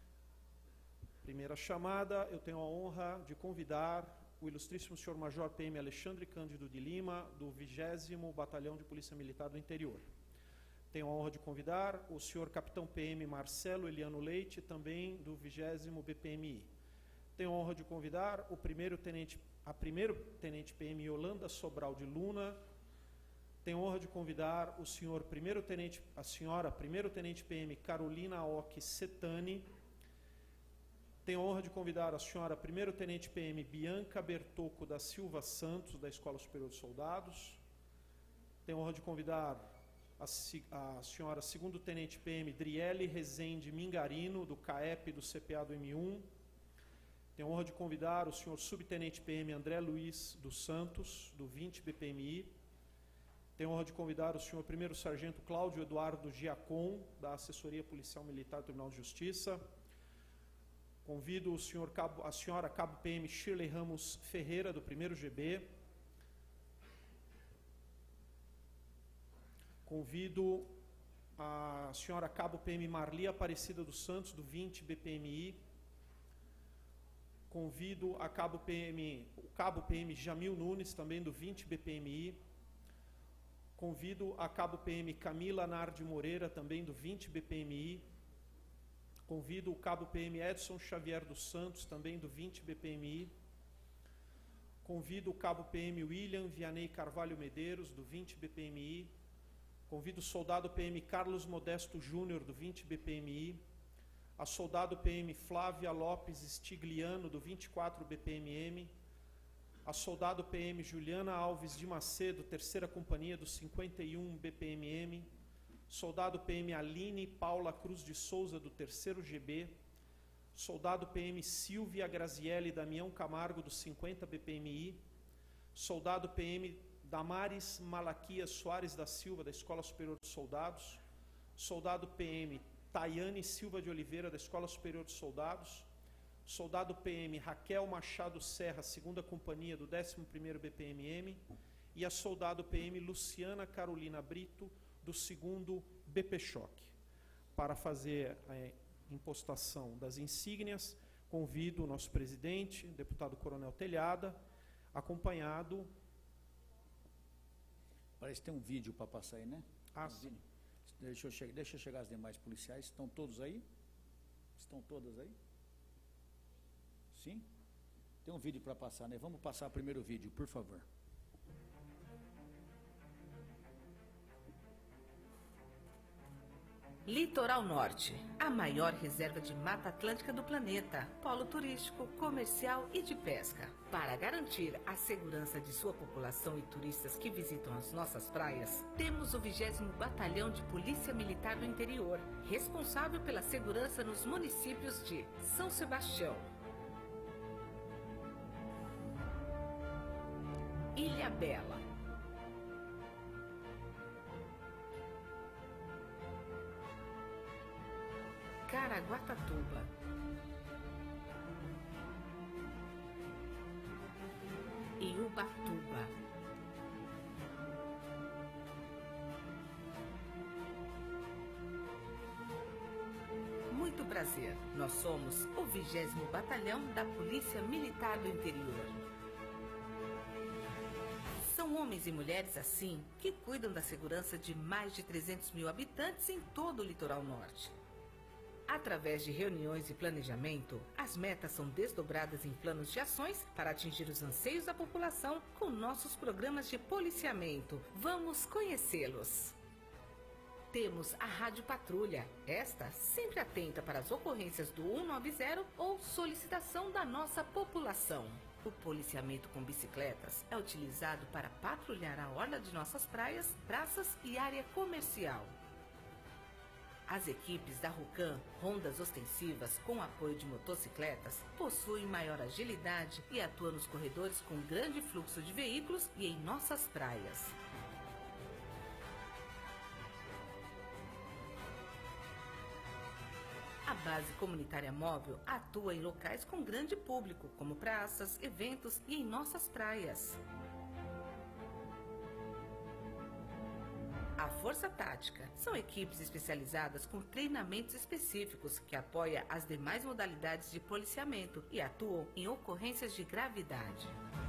S1: Primeira chamada, eu tenho a honra de convidar o ilustríssimo senhor Major P M Alexandre Cândido de Lima, do vigésimo Batalhão de Polícia Militar do Interior. Tenho a honra de convidar o senhor Capitão P M Marcelo Eliano Leite, também do vigésimo B P M I. Tenho a honra de convidar o primeiro tenente, a primeiro tenente P M Yolanda Sobral de Luna. Tenho a honra de convidar o senhor primeiro tenente, a senhora primeiro tenente P M Carolina Ock Setani. Tenho a honra de convidar a senhora primeiro tenente P M Bianca Bertocco da Silva Santos, da Escola Superior de Soldados. Tenho a honra de convidar a, a senhora segundo tenente P M Driele Rezende Mingarino, do CAEP do C P A do M um. Tenho a honra de convidar o senhor subtenente P M André Luiz dos Santos, do vinte B P M I. Tenho a honra de convidar o senhor primeiro sargento Cláudio Eduardo Giacom, da Assessoria Policial Militar do Tribunal de Justiça. Convido o senhor Cabo, a senhora Cabo P M Shirley Ramos Ferreira, do primeiro G B. Convido a senhora Cabo P M Marli Aparecida dos Santos, do vinte B P M I. Convido a Cabo P M, o Cabo P M Jamil Nunes, também do vinte B P M I. Convido a Cabo P M Camila Nardi Moreira, também do vinte B P M I. Convido o Cabo P M Edson Xavier dos Santos, também do vinte B P M I. Convido o Cabo P M William Vianney Carvalho Medeiros, do vinte B P M I. Convido o soldado P M Carlos Modesto Júnior, do vinte B P M I. A soldado P M Flávia Lopes Stigliano, do vinte e quatro B P M M. A soldado P M Juliana Alves de Macedo, terceira companhia, do cinquenta e um B P M M. Soldado P M Aline Paula Cruz de Souza, do terceiro G B. Soldado P M Silvia Graziele Damião Camargo, do cinquenta B P M I. Soldado P M Damares Malaquias Soares da Silva, da Escola Superior de Soldados. Soldado P M Tayane Silva de Oliveira, da Escola Superior de Soldados. Soldado P M Raquel Machado Serra, segunda companhia, do décimo primeiro B P M M. E a soldado P M Luciana Carolina Brito, do segundo B P Choque. Para fazer a impostação das insígnias, convido o nosso presidente, deputado Coronel Telhada, acompanhado...
S3: Parece que tem um vídeo para passar aí, né?
S1: Ah,
S3: um
S1: sim.
S3: Deixa eu, che deixa eu chegar as demais policiais. Estão todos aí? Estão todas aí? Sim? Tem um vídeo para passar, né? Vamos passar primeiro o vídeo, por favor.
S9: Litoral Norte, a maior reserva de Mata Atlântica do planeta, polo turístico, comercial e de pesca. Para garantir a segurança de sua população e turistas que visitam as nossas praias, temos o vigésimo Batalhão de Polícia Militar do Interior, responsável pela segurança nos municípios de São Sebastião, Ilhabela, Caraguatatuba, e Ubatuba. Muito prazer, nós somos o vigésimo Batalhão da Polícia Militar do Interior. São homens e mulheres assim que cuidam da segurança de mais de trezentos mil habitantes em todo o litoral norte. Através de reuniões e planejamento, as metas são desdobradas em planos de ações para atingir os anseios da população com nossos programas de policiamento. Vamos conhecê-los. Temos a Rádio Patrulha, esta sempre atenta para as ocorrências do cento e noventa ou solicitação da nossa população. O policiamento com bicicletas é utilizado para patrulhar a orla de nossas praias, praças e área comercial. As equipes da RUCAM, rondas ostensivas com apoio de motocicletas, possuem maior agilidade e atuam nos corredores com grande fluxo de veículos e em nossas praias. A Base Comunitária Móvel atua em locais com grande público, como praças, eventos e em nossas praias. A Força Tática são equipes especializadas com treinamentos específicos que apoiam as demais modalidades de policiamento e atuam em ocorrências de gravidade.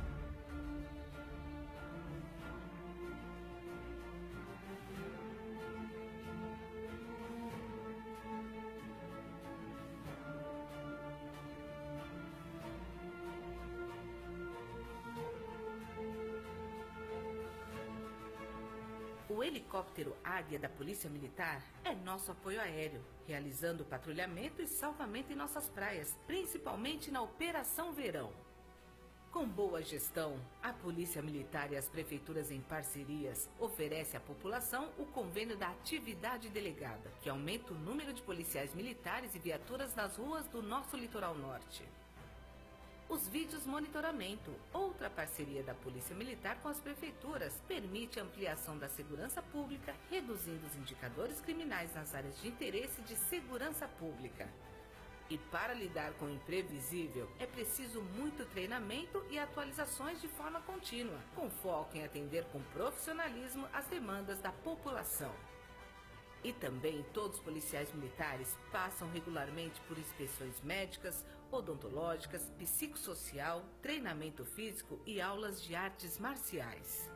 S9: O helicóptero Águia da Polícia Militar é nosso apoio aéreo, realizando patrulhamento e salvamento em nossas praias, principalmente na Operação Verão. Com boa gestão, a Polícia Militar e as prefeituras em parcerias oferecem à população o convênio da atividade delegada, que aumenta o número de policiais militares e viaturas nas ruas do nosso litoral norte. Os vídeos monitoramento, outra parceria da Polícia Militar com as prefeituras, permite a ampliação da segurança pública, reduzindo os indicadores criminais nas áreas de interesse de segurança pública. E para lidar com o imprevisível, é preciso muito treinamento e atualizações de forma contínua, com foco em atender com profissionalismo as demandas da população. E também todos os policiais militares passam regularmente por inspeções médicas, odontológicas, psicossocial, treinamento físico e aulas de artes marciais.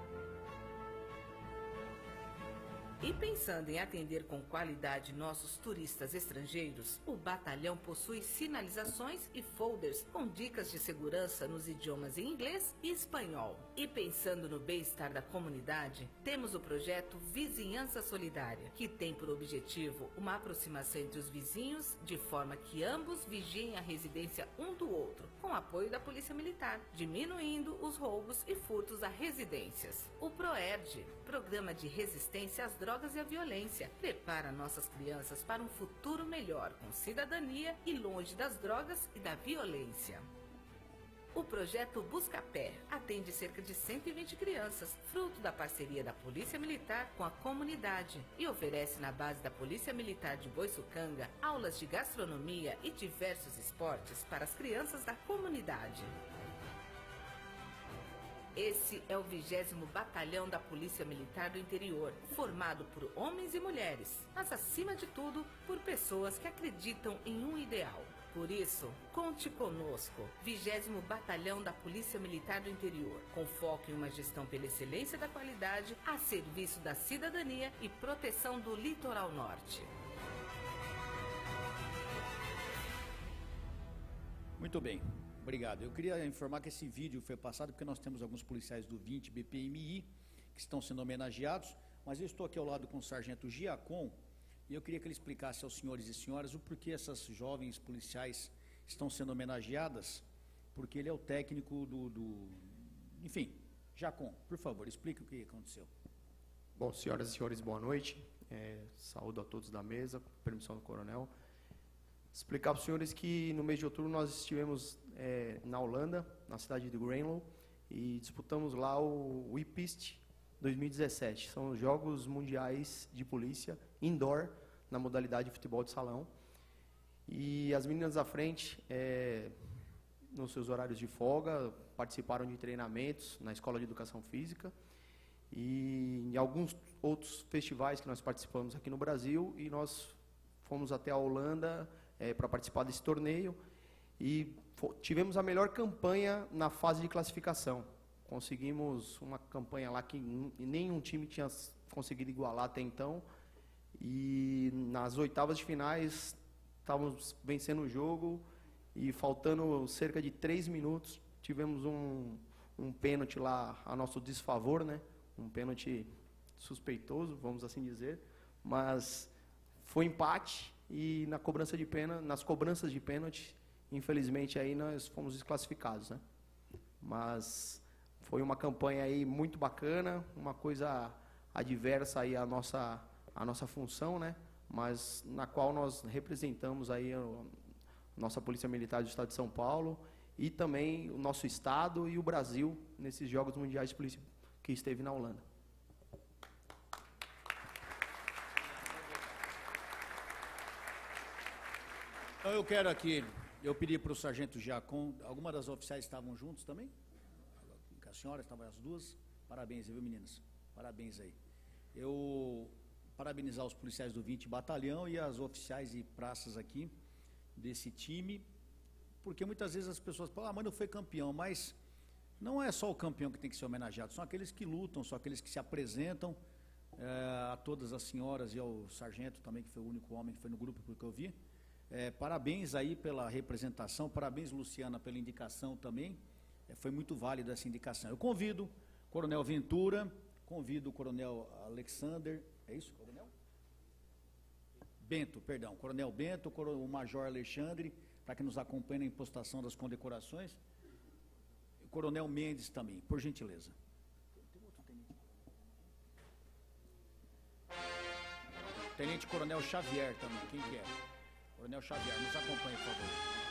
S9: E pensando em atender com qualidade nossos turistas estrangeiros, o batalhão possui sinalizações e folders com dicas de segurança nos idiomas em inglês e espanhol. E pensando no bem-estar da comunidade, temos o projeto Vizinhança Solidária, que tem por objetivo uma aproximação entre os vizinhos, de forma que ambos vigiem a residência um do outro, com apoio da Polícia Militar, diminuindo os roubos e furtos a residências. O PROERD, Programa de Resistência às Drogas e à Violência, prepara nossas crianças para um futuro melhor, com cidadania e longe das drogas e da violência. O projeto Buscapé atende cerca de cento e vinte crianças, fruto da parceria da Polícia Militar com a comunidade, e oferece na base da Polícia Militar de Boiçucanga aulas de gastronomia e diversos esportes para as crianças da comunidade. Esse é o vigésimo Batalhão da Polícia Militar do Interior, formado por homens e mulheres, mas acima de tudo, por pessoas que acreditam em um ideal. Por isso, conte conosco, vigésimo Batalhão da Polícia Militar do Interior, com foco em uma gestão pela excelência da qualidade, a serviço da cidadania e proteção do litoral norte.
S3: Muito bem, obrigado. Eu queria informar que esse vídeo foi passado porque nós temos alguns policiais do vinte B P M I que estão sendo homenageados, mas eu estou aqui ao lado com o sargento Giacom e eu queria que ele explicasse aos senhores e senhoras o porquê essas jovens policiais estão sendo homenageadas, porque ele é o técnico do... do... Enfim, Giacom, por favor, explique o que aconteceu.
S10: Bom, senhoras e senhores, boa noite. É, saúdo a todos da mesa, com permissão do coronel. Explicar para os senhores que no mês de outubro nós estivemos é, na Holanda, na cidade de Grenlo, e disputamos lá o, o I P I S T dois mil e dezessete. São os Jogos Mundiais de Polícia Indoor, na modalidade de futebol de salão. E as meninas à frente, é, nos seus horários de folga, participaram de treinamentos na Escola de Educação Física e em alguns outros festivais que nós participamos aqui no Brasil, e nós fomos até a Holanda é, para participar desse torneio e tivemos a melhor campanha na fase de classificação. Conseguimos uma campanha lá que nenhum time tinha conseguido igualar até então, e nas oitavas de finais estávamos vencendo o jogo e faltando cerca de três minutos tivemos um, um pênalti lá a nosso desfavor, né? Um pênalti suspeitoso, vamos assim dizer, mas foi empate e na cobrança de pênalti, nas cobranças de pênalti, infelizmente aí nós fomos desclassificados, né? Mas foi uma campanha aí muito bacana, uma coisa adversa aí à nossa a nossa função, né? Mas na qual nós representamos aí a nossa Polícia Militar do Estado de São Paulo e também o nosso estado e o Brasil nesses Jogos Mundiais de Polícia que esteve na Holanda.
S3: Então eu quero aqui, eu pedi para o sargento Giacom, algumas das oficiais estavam juntos também? Com a senhora, estavam as duas? Parabéns, viu, meninas? Parabéns aí. Eu parabenizar os policiais do vinte Batalhão e as oficiais e praças aqui desse time, porque muitas vezes as pessoas falam, ah, mas não foi campeão, mas não é só o campeão que tem que ser homenageado, são aqueles que lutam, são aqueles que se apresentam, é, a todas as senhoras e ao sargento também, que foi o único homem que foi no grupo que eu vi. É, parabéns aí pela representação, parabéns, Luciana, pela indicação também, é, foi muito válida essa indicação. Eu convido o Coronel Ventura, convido o Coronel Alexander, é isso, Coronel? Bento, perdão, Coronel Bento, o Major Alexandre, para que nos acompanhe na impostação das condecorações, e o Coronel Mendes também, por gentileza. Tenente Coronel Xavier também, quem que é? Coronel Xavier, nos acompanhe, por favor.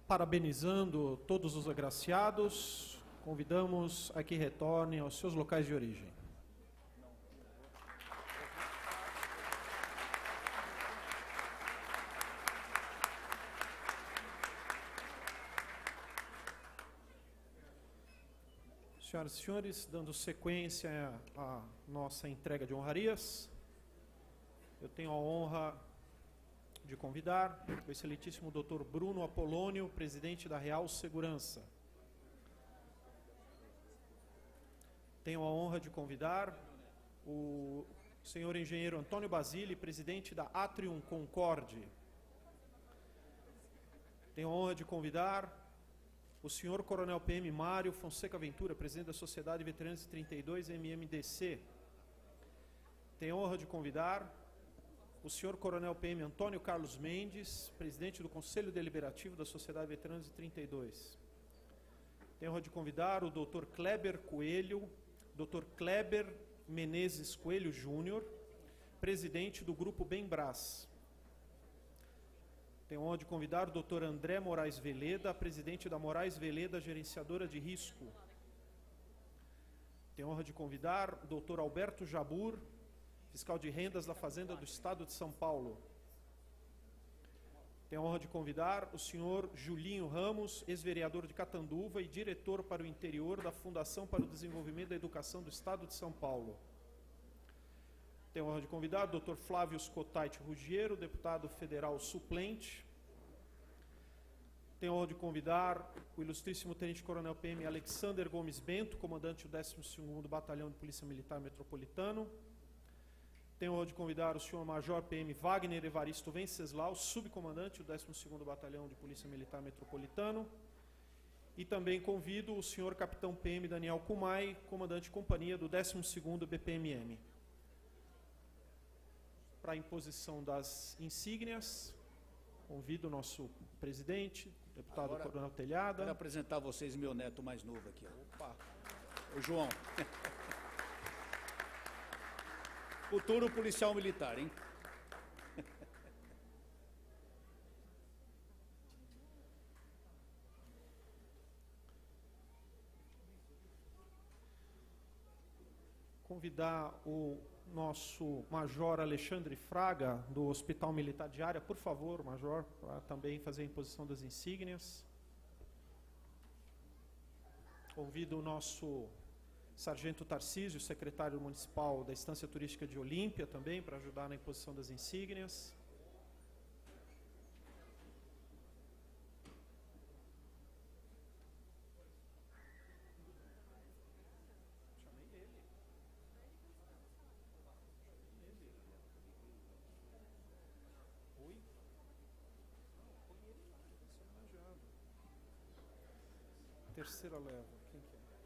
S1: Parabenizando todos os agraciados, convidamos a que retornem aos seus locais de origem. Senhoras e senhores, dando sequência à nossa entrega de honrarias, eu tenho a honra de convidar o excelentíssimo doutor Bruno Apolônio, presidente da Real Segurança. Tenho a honra de convidar o senhor engenheiro Antônio Basile, presidente da Atrium Concorde. Tenho a honra de convidar o senhor Coronel P M Mário Fonseca Ventura, presidente da Sociedade Veteranos de trinta e dois, M M D C. Tenho a honra de convidar o senhor Coronel P M Antônio Carlos Mendes, presidente do Conselho Deliberativo da Sociedade Veteranos de trinta e dois. Tenho a honra de convidar o doutor Kleber Coelho, doutor Kleber Menezes Coelho Júnior, presidente do Grupo Bembrás. Tenho a honra de convidar o doutor André Moraes Veleda, presidente da Moraes Veleda, gerenciadora de risco. Tenho a honra de convidar o doutor Alberto Jabur, fiscal de rendas da Fazenda do Estado de São Paulo. Tenho a honra de convidar o senhor Julinho Ramos, ex-vereador de Catanduva e diretor para o interior da Fundação para o Desenvolvimento da Educação do Estado de São Paulo. Tenho a honra de convidar o doutor Flávio Scotaiti Ruggiero, deputado federal suplente. Tenho a honra de convidar o ilustríssimo tenente-coronel P M Alexander Gomes Bento, comandante do décimo segundo Batalhão de Polícia Militar Metropolitano. Tenho a honra de convidar o senhor Major P M Wagner Evaristo Venceslau, subcomandante do décimo segundo Batalhão de Polícia Militar Metropolitano. E também convido o senhor Capitão P M Daniel Kumai, comandante de companhia do décimo segundo B P M M. Para a imposição das insígnias, convido o nosso presidente, deputado
S3: Agora,
S1: Coronel Telhada.
S3: Quero apresentar a vocês meu neto mais novo aqui. Opa! O João. Futuro policial militar, hein?
S1: Convidar o nosso Major Alexandre Fraga, do Hospital Militar de Área, por favor, Major, para também fazer a imposição das insígnias. Convido o nosso Sargento Tarcísio, secretário municipal da Estância Turística de Olímpia, também, para ajudar na imposição das insígnias. Terceira leva. Quem que é?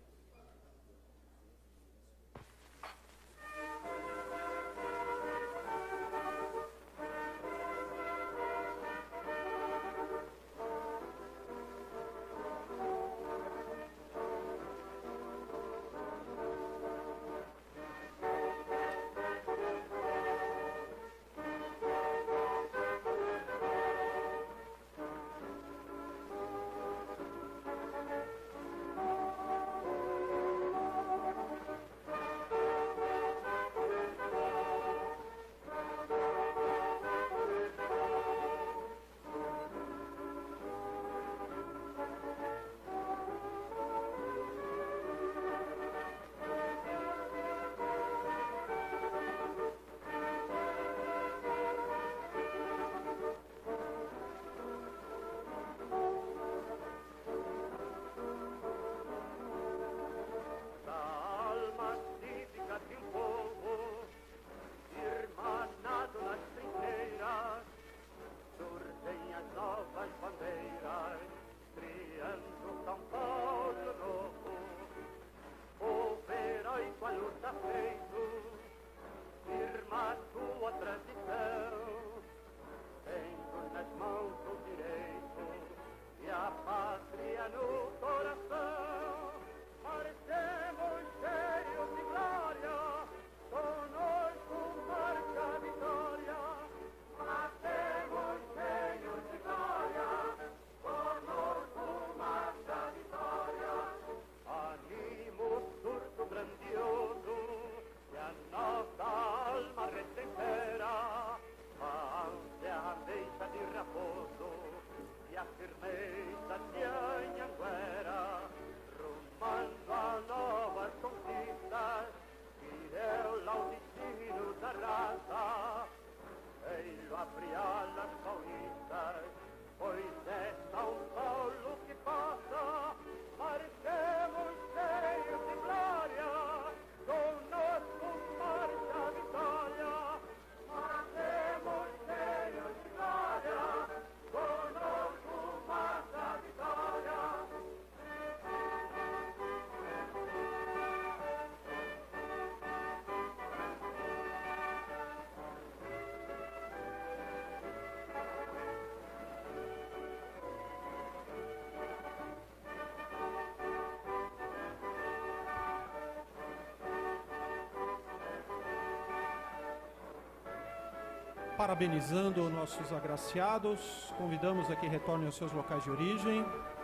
S1: Parabenizando nossos agraciados, convidamos a que retornem aos seus locais de origem.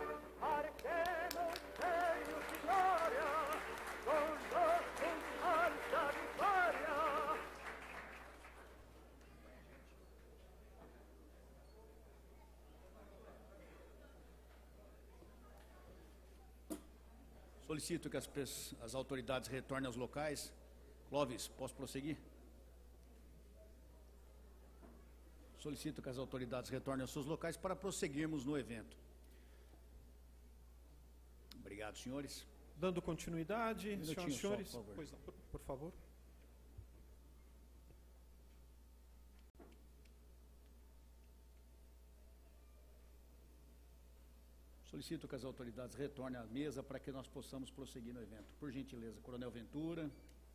S3: Solicito que as, as autoridades retornem aos locais. Clóvis, posso prosseguir? Solicito que as autoridades retornem aos seus locais para prosseguirmos no evento. Obrigado, senhores.
S1: Dando continuidade,
S3: Um
S1: senhoras e senhores,
S3: só, por favor.
S1: pois não, por, por favor.
S3: Solicito que as autoridades retornem à mesa para que nós possamos prosseguir no evento. Por gentileza, Coronel Ventura.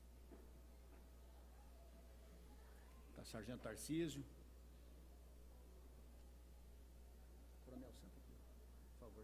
S3: Tá, Sargento Tarcísio. Coronel, senta aqui, por favor.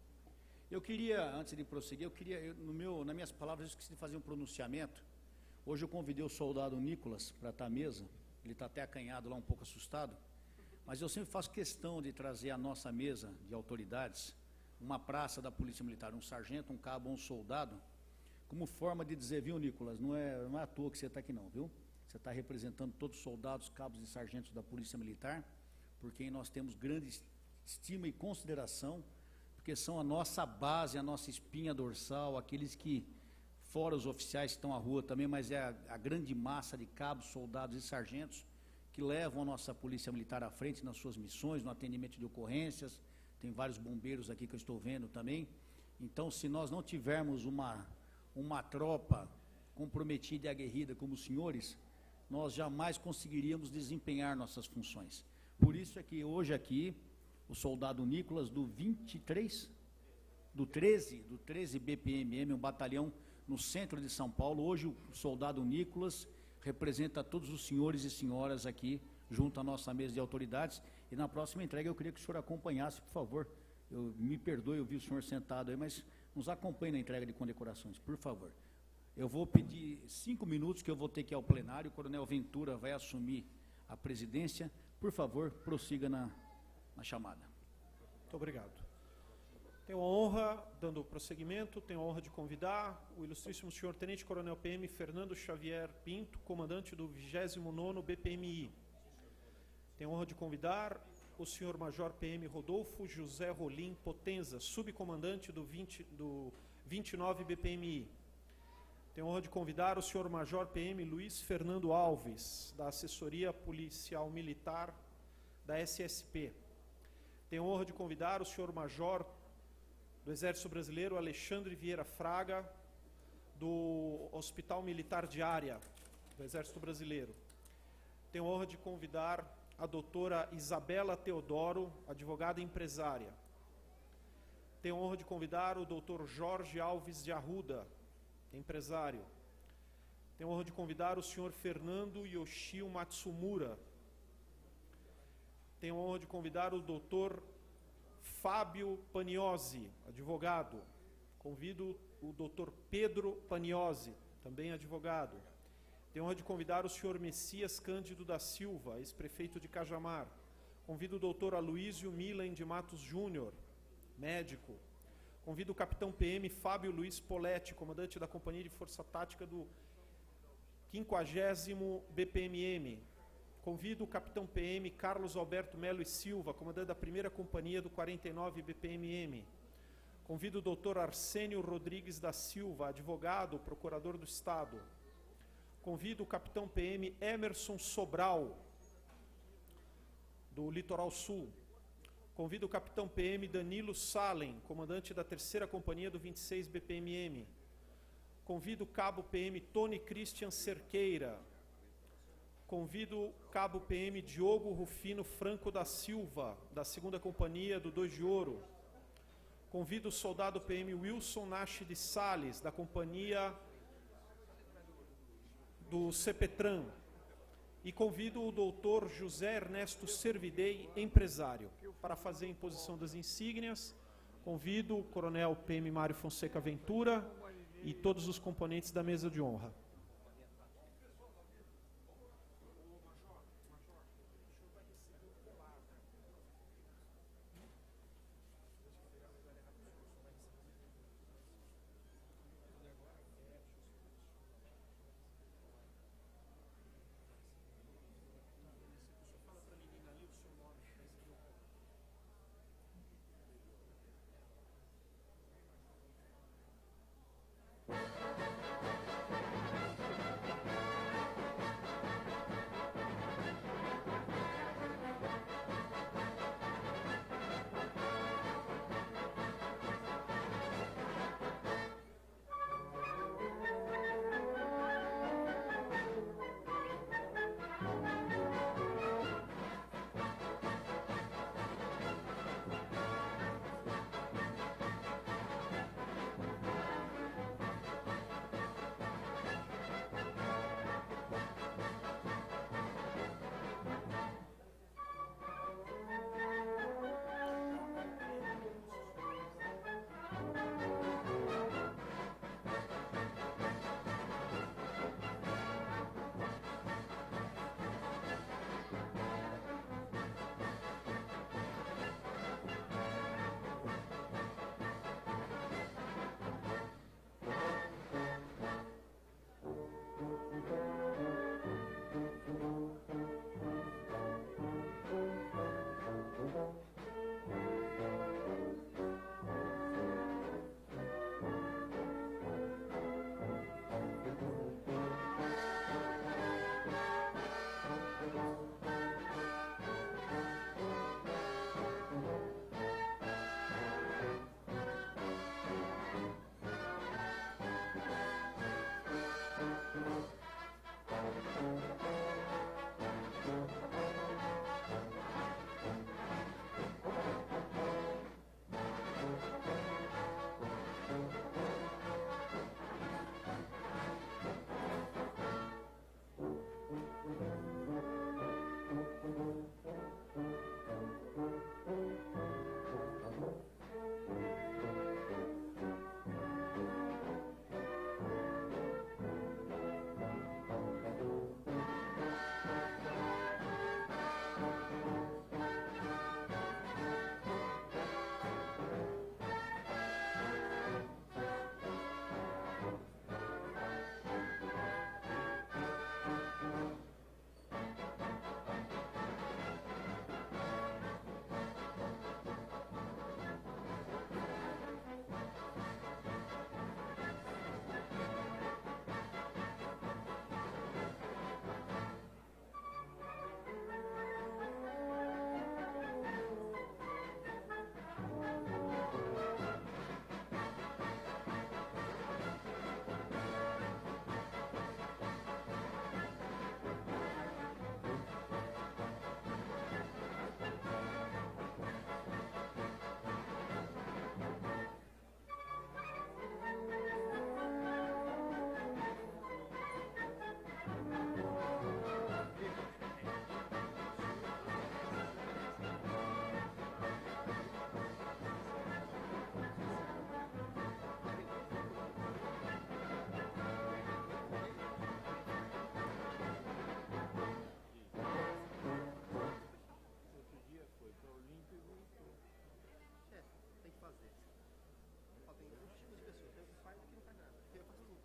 S3: Eu queria, antes de prosseguir, eu queria, eu, no meu, nas minhas palavras, eu esqueci de fazer um pronunciamento. Hoje eu convidei o soldado Nicolas para estar à mesa. Ele está até acanhado lá, um pouco assustado. Mas eu sempre faço questão de trazer à nossa mesa de autoridades uma praça da Polícia Militar, um sargento, um cabo, um soldado, como forma de dizer, viu, Nicolas, não é, não é à toa que você está aqui não, viu? Você está representando todos os soldados, cabos e sargentos da Polícia Militar, por quem nós temos grande estima e consideração, porque são a nossa base, a nossa espinha dorsal, aqueles que, fora os oficiais que estão à rua também, mas é a, a grande massa de cabos, soldados e sargentos que levam a nossa Polícia Militar à frente nas suas missões, no atendimento de ocorrências. Tem vários bombeiros aqui que eu estou vendo também. Então, se nós não tivermos uma, uma tropa comprometida e aguerrida como os senhores, nós jamais conseguiríamos desempenhar nossas funções. Por isso é que hoje aqui, o soldado Nicolas, do vinte e três, do treze, do treze B P M M, um batalhão no centro de São Paulo, hoje o soldado Nicolas representa todos os senhores e senhoras aqui, junto à nossa mesa de autoridades. E na próxima entrega eu queria que o senhor acompanhasse, por favor. Eu, me perdoe, eu vi o senhor sentado aí, mas nos acompanhe na entrega de condecorações, por favor. Eu vou pedir cinco minutos que eu vou ter que ir ao plenário. O Coronel Ventura vai assumir a presidência. Por favor, prossiga na, na chamada.
S1: Muito obrigado. Tenho a honra, dando prosseguimento, tenho a honra de convidar o ilustríssimo senhor Tenente Coronel P M Fernando Xavier Pinto, comandante do vigésimo nono B P M I. Tenho a honra de convidar o senhor Major P M Rodolfo José Rolim Potenza, subcomandante do, vinte, do vinte e nove B P M I. Tenho a honra de convidar o senhor Major P M Luiz Fernando Alves, da Assessoria Policial Militar da S S P. Tenho a honra de convidar o senhor Major do Exército Brasileiro Alexandre Vieira Fraga, do Hospital Militar de Área do Exército Brasileiro. Tenho a honra de convidar a doutora Isabela Teodoro, advogada e empresária. Tenho a honra de convidar o doutor Jorge Alves de Arruda, empresário. Tenho a honra de convidar o senhor Fernando Yoshio Matsumura. Tenho a honra de convidar o doutor Fábio Paniozzi, advogado. Convido o doutor Pedro Paniozzi, também advogado. Tenho a honra de convidar o senhor Messias Cândido da Silva, ex-prefeito de Cajamar. Convido o doutor Aloísio Milen de Matos Júnior, médico. Convido o capitão P M Fábio Luiz Poletti, comandante da Companhia de Força Tática do quinquagésimo B P M M. Convido o capitão P M Carlos Alberto Melo e Silva, comandante da primeira Companhia do quarenta e nove B P M M. Convido o doutor Arsênio Rodrigues da Silva, advogado, procurador do Estado. Convido o capitão P M Emerson Sobral, do Litoral Sul. Convido o capitão P M Danilo Salem, comandante da terceira Companhia do vinte e seis B P M M. Convido o cabo P M Tony Christian Cerqueira. Convido o cabo P M Diogo Rufino Franco da Silva, da segunda Companhia do dois de Ouro. Convido o soldado P M Wilson Nash de Sales, da Companhia do CEPETRAN, e convido o doutor José Ernesto Servidei, empresário, para fazer a imposição das insígnias. Convido o coronel P M Mário Fonseca Ventura e todos os componentes da mesa de honra.
S7: faz, aqui não faz nada. Aqui eu faço tudo.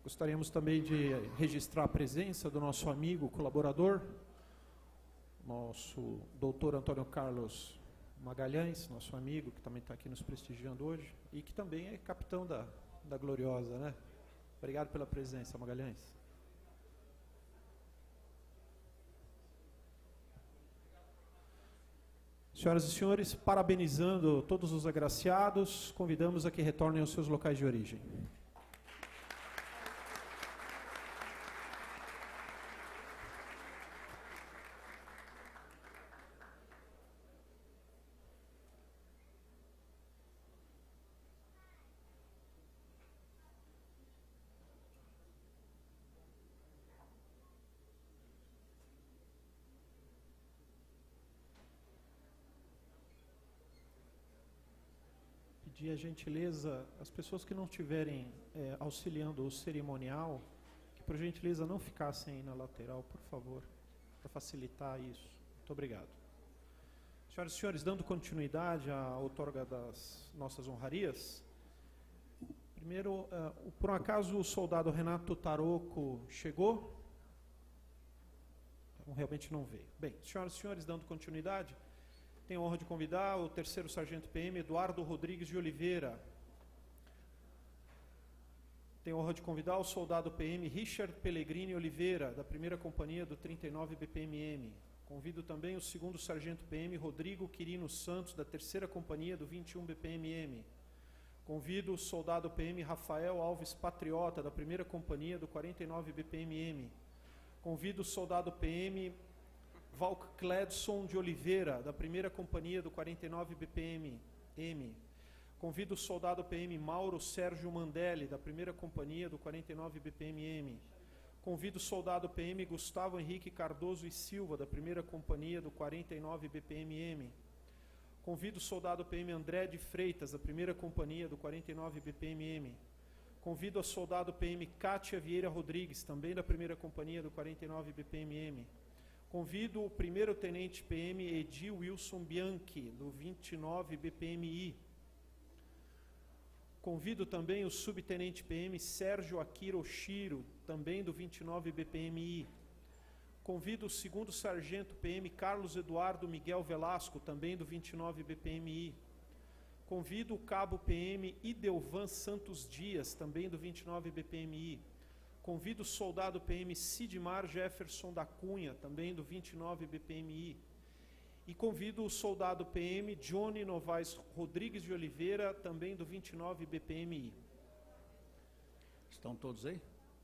S1: Gostaríamos também de registrar a presença do nosso amigo, colaborador, nosso doutor Antônio Carlos Magalhães, nosso amigo, que também está aqui nos prestigiando hoje, e que também é capitão da, da Gloriosa, né? Obrigado pela presença, Magalhães. Senhoras e senhores, parabenizando todos os agraciados, convidamos a que retornem aos seus locais de origem. Pedir a gentileza, as pessoas que não estiverem é, auxiliando o cerimonial, que por gentileza não ficassem aí na lateral, por favor, para facilitar isso. Muito obrigado. Senhoras e senhores, dando continuidade à outorga das nossas honrarias, primeiro, uh, por um acaso o soldado Renato Taroco chegou? Então, realmente não veio. Bem, senhoras e senhores, dando continuidade, tenho a honra de convidar o terceiro sargento P M, Eduardo Rodrigues de Oliveira. Tenho a honra de convidar o soldado P M, Richard Pellegrini Oliveira, da primeira companhia do trinta e nove B P M M. Convido também o segundo sargento P M, Rodrigo Quirino Santos, da terceira companhia do vinte e um B P M M. Convido o soldado P M, Rafael Alves Patriota, da primeira companhia do quarenta e nove B P M M. Convido o soldado P M, Valk Cledson de Oliveira, da primeira companhia do quarenta e nove B P M M. Convido o soldado P M Mauro Sérgio Mandelli, da primeira companhia do quarenta e nove B P M M. Convido o soldado P M Gustavo Henrique Cardoso e Silva, da primeira companhia do quarenta e nove B P M M. Convido o soldado P M André de Freitas, da primeira companhia do quarenta e nove B P M M. Convido a soldado P M Kátia Vieira Rodrigues, também da primeira companhia do quarenta e nove B P M M. Convido o primeiro tenente P M Edi Wilson Bianchi, do vinte e nove B P M I. Convido também o subtenente P M Sérgio Akira Oshiro, também do vinte e nove B P M I. Convido o segundo sargento P M Carlos Eduardo Miguel Velasco, também do vinte e nove B P M I. Convido o cabo P M Idelvan Santos Dias, também do vinte e nove B P M I. Convido o soldado P M Sidmar Jefferson da Cunha, também do vinte e nove B P M I. E convido o soldado P M Johnny Novaes Rodrigues de Oliveira, também do vinte e nove B P M I.
S3: Estão todos aí?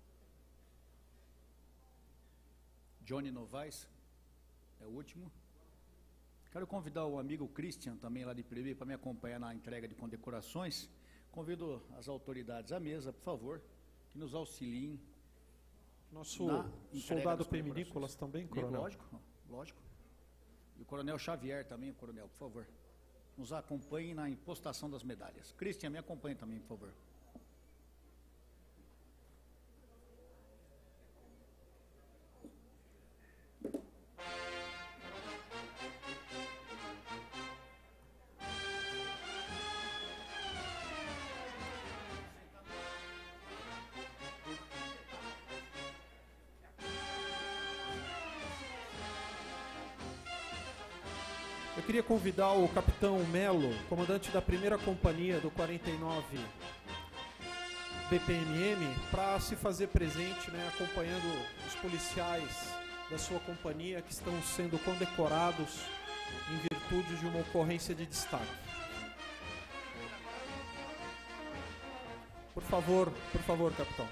S3: Johnny Novaes é o último. Quero convidar o amigo Christian, também lá de Piribí, para me acompanhar na entrega de condecorações. Convido as autoridades à mesa, por favor, que nos auxiliem.
S1: Nosso soldado P M Nicolas também, coronel?
S3: Lógico, lógico. E o coronel Xavier também, coronel, por favor. Nos acompanhe na impostação das medalhas. Christian, me acompanhe também, por favor.
S1: Eu queria convidar o capitão Melo, comandante da primeira companhia do quarenta e nove B P M M, para se fazer presente, né, acompanhando os policiais da sua companhia que estão sendo condecorados em virtude de uma ocorrência de destaque. Por favor, por favor, capitão.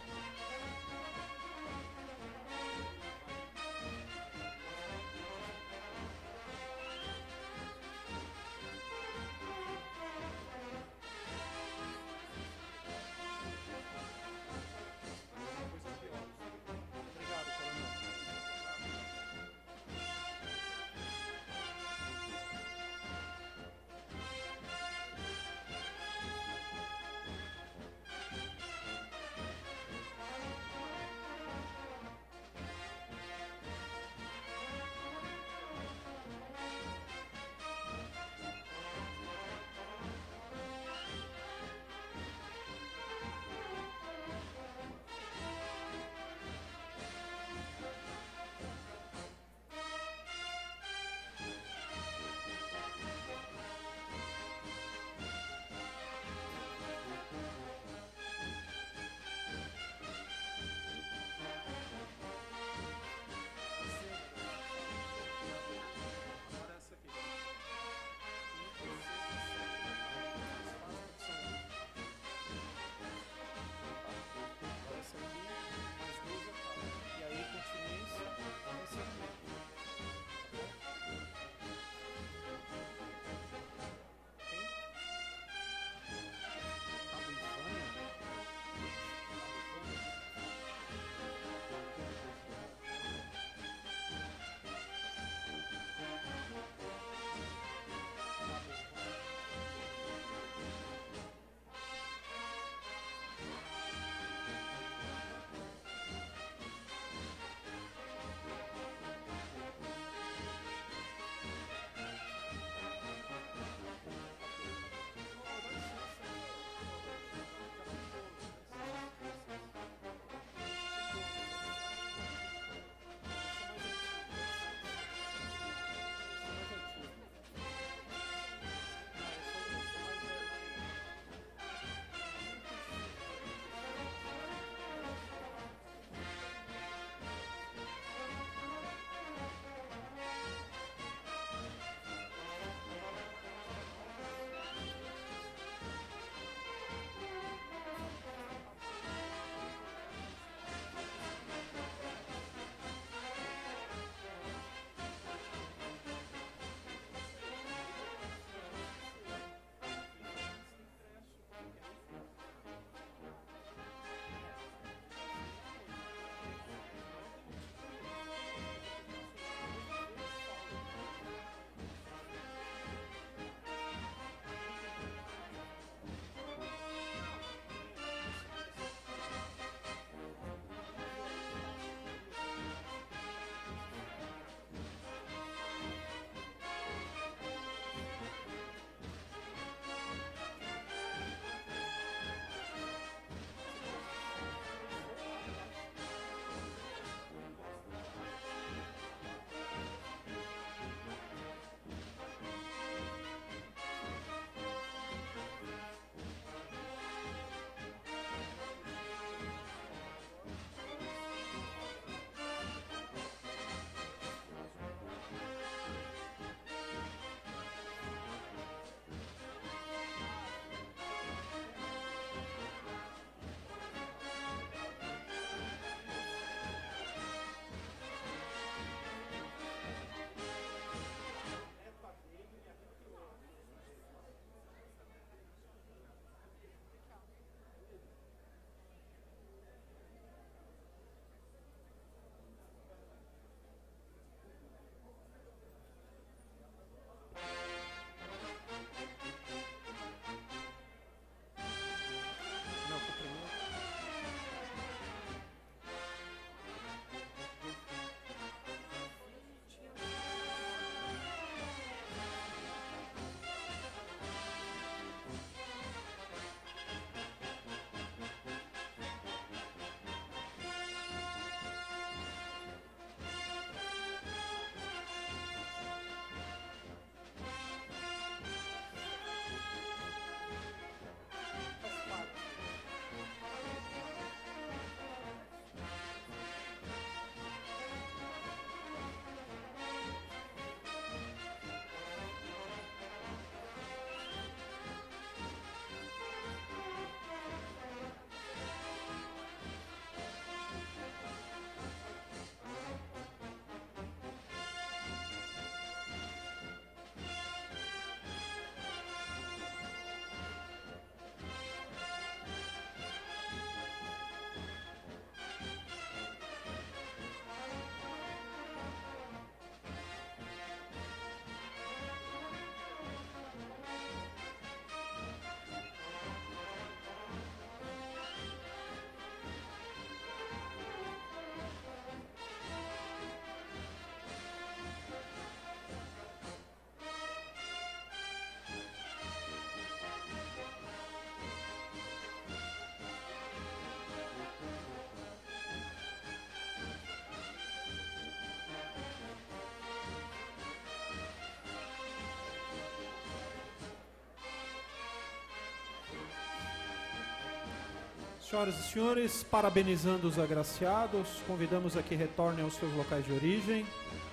S1: Senhoras e senhores, parabenizando os agraciados, convidamos a que retornem aos seus locais de origem.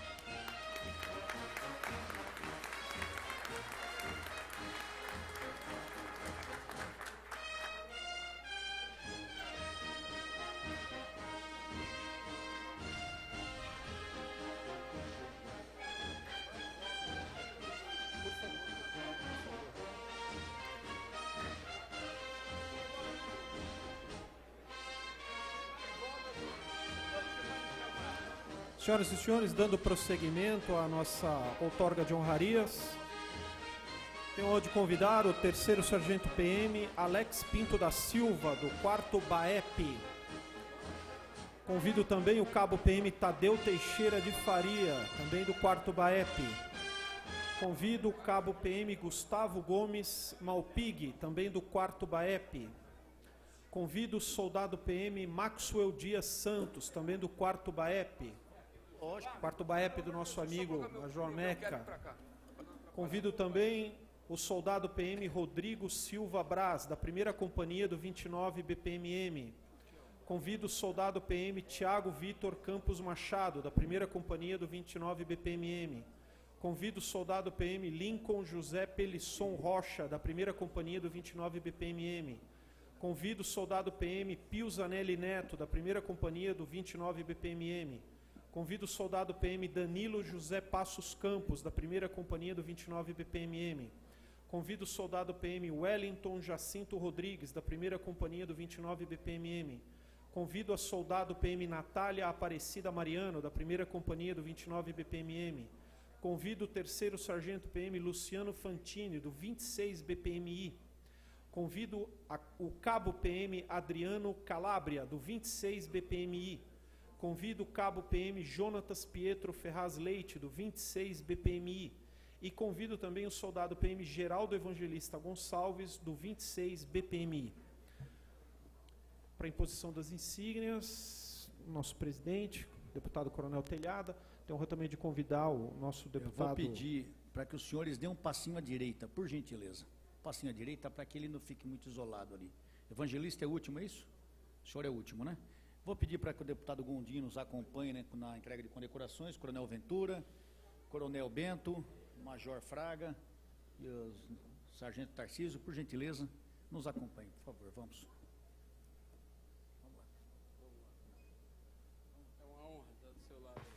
S1: Senhoras e senhores, dando prosseguimento à nossa outorga de honrarias, tenho honra de convidar o terceiro sargento P M, Alex Pinto da Silva, do quarto BAEP. Convido também o cabo P M Tadeu Teixeira de Faria, também do quarto BAEP. Convido o cabo P M Gustavo Gomes Malpig, também do quarto BAEP. Convido o soldado P M Maxwell Dias Santos, também do quarto BAEP. Quarto BAEP do nosso amigo Major Meca. Convido também o soldado P M Rodrigo Silva Braz, da primeira companhia do vinte e nove B P M M. Convido o soldado P M Tiago Vitor Campos Machado, da primeira companhia do vinte e nove B P M M. Convido o soldado P M Lincoln José Pelisson Rocha, da primeira companhia do vinte e nove B P M M. Convido o soldado P M Pio Zanelli Neto, da primeira companhia do vinte e nove B P M M. Convido o soldado P M Danilo José Passos Campos, da primeira companhia do vinte e nove B P M M. Convido o soldado P M Wellington Jacinto Rodrigues, da primeira companhia do vinte e nove B P M M. Convido a soldado P M Natália Aparecida Mariano, da primeira companhia do vinte e nove B P M M. Convido o terceiro sargento P M Luciano Fantini, do vinte e seis B P M I. Convido a, o cabo P M Adriano Calabria, do vinte e seis B P M I. Convido o cabo P M Jonatas Pietro Ferraz Leite, do vinte e seis B P M I. E convido também o soldado P M Geraldo Evangelista Gonçalves, do vinte e seis B P M I. Para a imposição das insígnias, nosso presidente, deputado Coronel Telhada, tenho honra também de convidar o nosso deputado...
S3: Eu vou pedir para que os senhores dêem um passinho à direita, por gentileza. Um passinho à direita para que ele não fique muito isolado ali. Evangelista é o último, é isso? O senhor é o último, né? Vou pedir para que o deputado Gondim nos acompanhe, né, na entrega de condecorações, Coronel Ventura, Coronel Bento, Major Fraga e o Sargento Tarcísio, por gentileza, nos acompanhem, por favor, vamos.
S2: É uma honra estar do seu lado.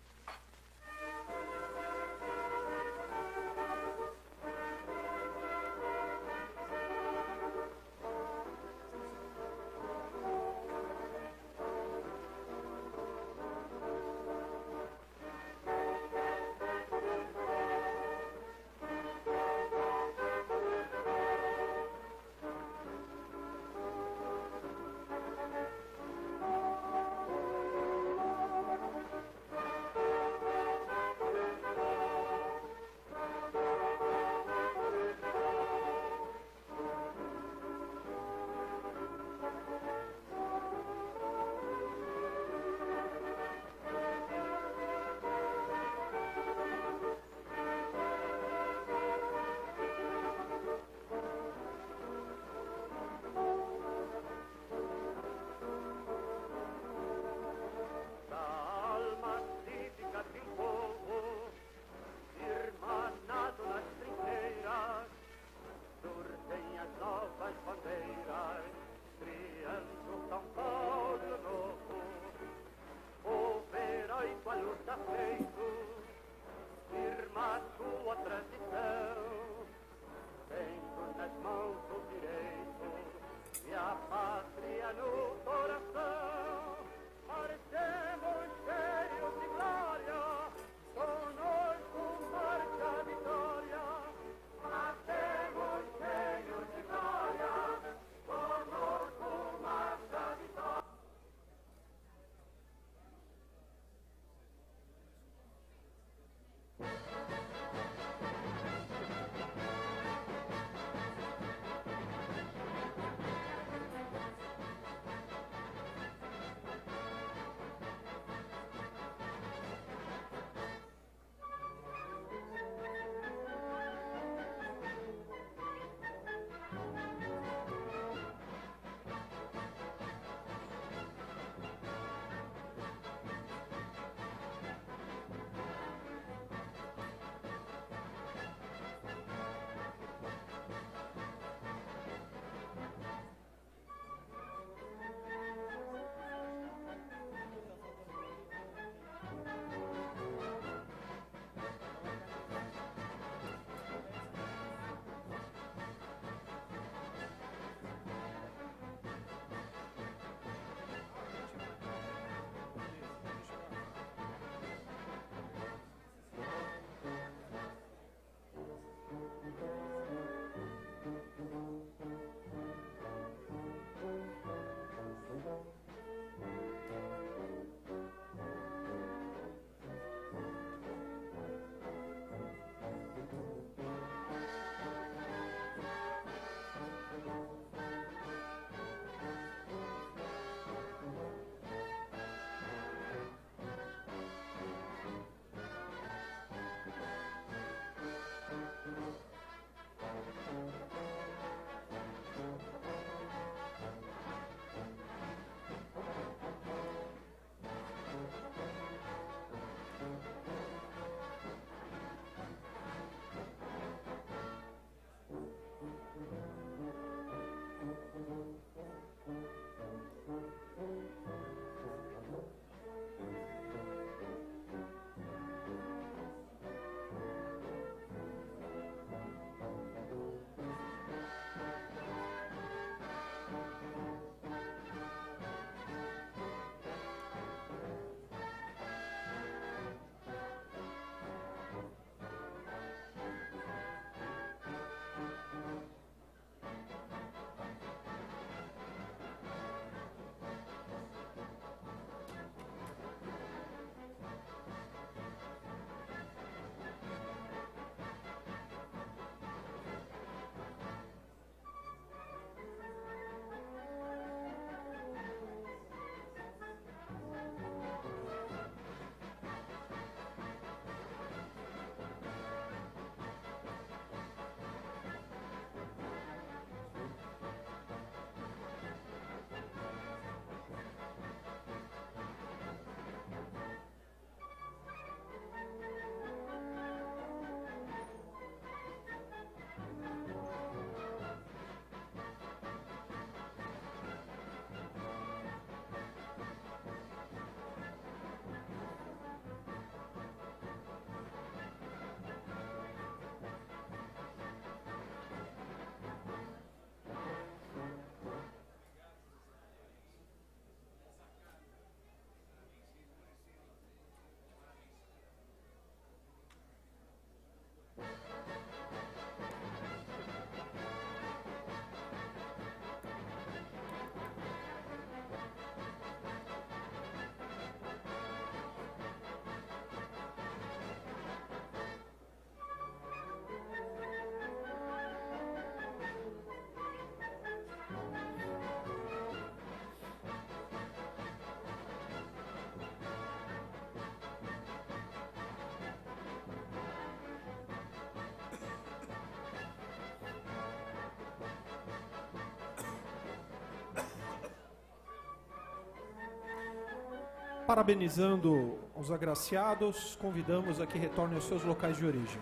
S1: Parabenizando os agraciados, convidamos a que retornem aos seus locais de origem.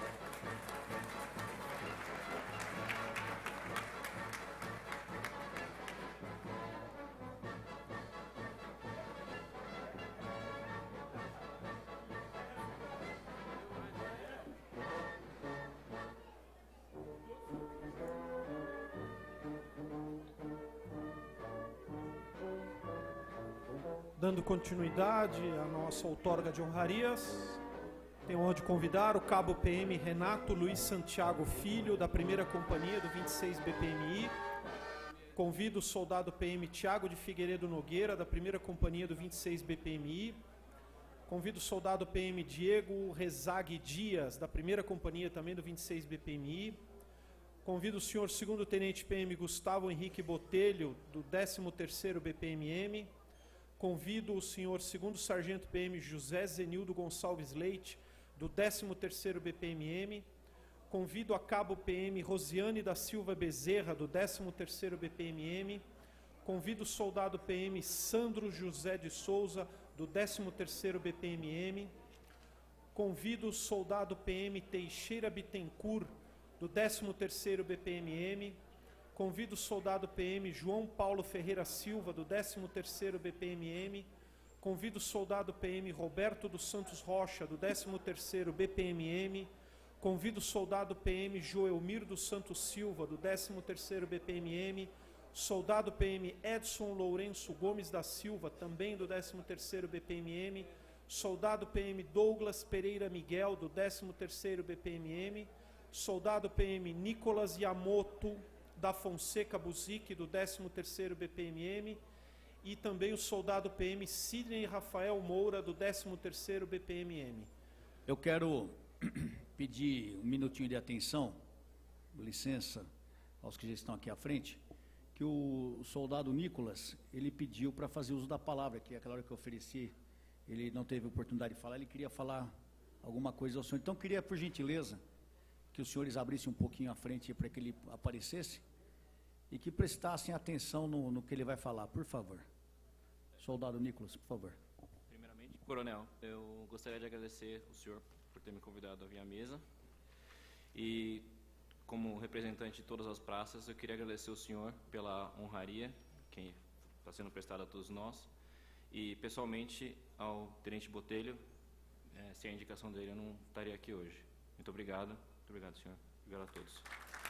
S1: Dando continuidade à nossa outorga de honrarias, tenho a honra de convidar o cabo P M Renato Luiz Santiago Filho, da primeira companhia do vinte e seis B P M I. Convido o soldado P M Tiago de Figueiredo Nogueira, da primeira companhia do vinte e seis B P M I. Convido o soldado P M Diego Rezague Dias, da primeira companhia também do vinte e seis B P M I. Convido o senhor segundo tenente P M Gustavo Henrique Botelho, do décimo terceiro B P M M. Convido o senhor segundo sargento P M José Zenildo Gonçalves Leite, do décimo terceiro B P M M. Convido a cabo P M Rosiane da Silva Bezerra, do décimo terceiro B P M M. Convido o soldado P M Sandro José de Souza, do décimo terceiro B P M M. Convido o soldado P M Teixeira Bittencourt, do décimo terceiro B P M M. Convido o soldado P M João Paulo Ferreira Silva, do décimo terceiro B P M M. Convido o soldado P M Roberto dos Santos Rocha, do décimo terceiro B P M M. Convido o soldado P M Joelmir dos Santos Silva, do décimo terceiro B P M M. Soldado P M Edson Lourenço Gomes da Silva, também do décimo terceiro B P M M. Soldado P M Douglas Pereira Miguel, do décimo terceiro B P M M. Soldado P M Nicolas Yamoto da Fonseca Buzic, do décimo terceiro B P M M, e também o soldado P M Sidney Rafael Moura, do décimo terceiro B P M M.
S3: Eu quero pedir um minutinho de atenção, licença aos que já estão aqui à frente, que o, o soldado Nicolas, ele pediu para fazer uso da palavra, que aquela hora que eu ofereci, ele não teve oportunidade de falar, ele queria falar alguma coisa ao senhor. Então, eu queria, por gentileza, que os senhores abrissem um pouquinho à frente para que ele aparecesse e que prestassem atenção no, no que ele vai falar, por favor. Soldado Nicolas, por favor.
S11: Primeiramente, coronel, eu gostaria de agradecer o senhor por ter me convidado a vir à mesa. E, como representante de todas as praças, eu queria agradecer o senhor pela honraria que está sendo prestada a todos nós. E, pessoalmente, ao tenente Botelho, é, sem a indicação dele, eu não estaria aqui hoje. Muito obrigado. Muito obrigado, senhor. Obrigado a todos.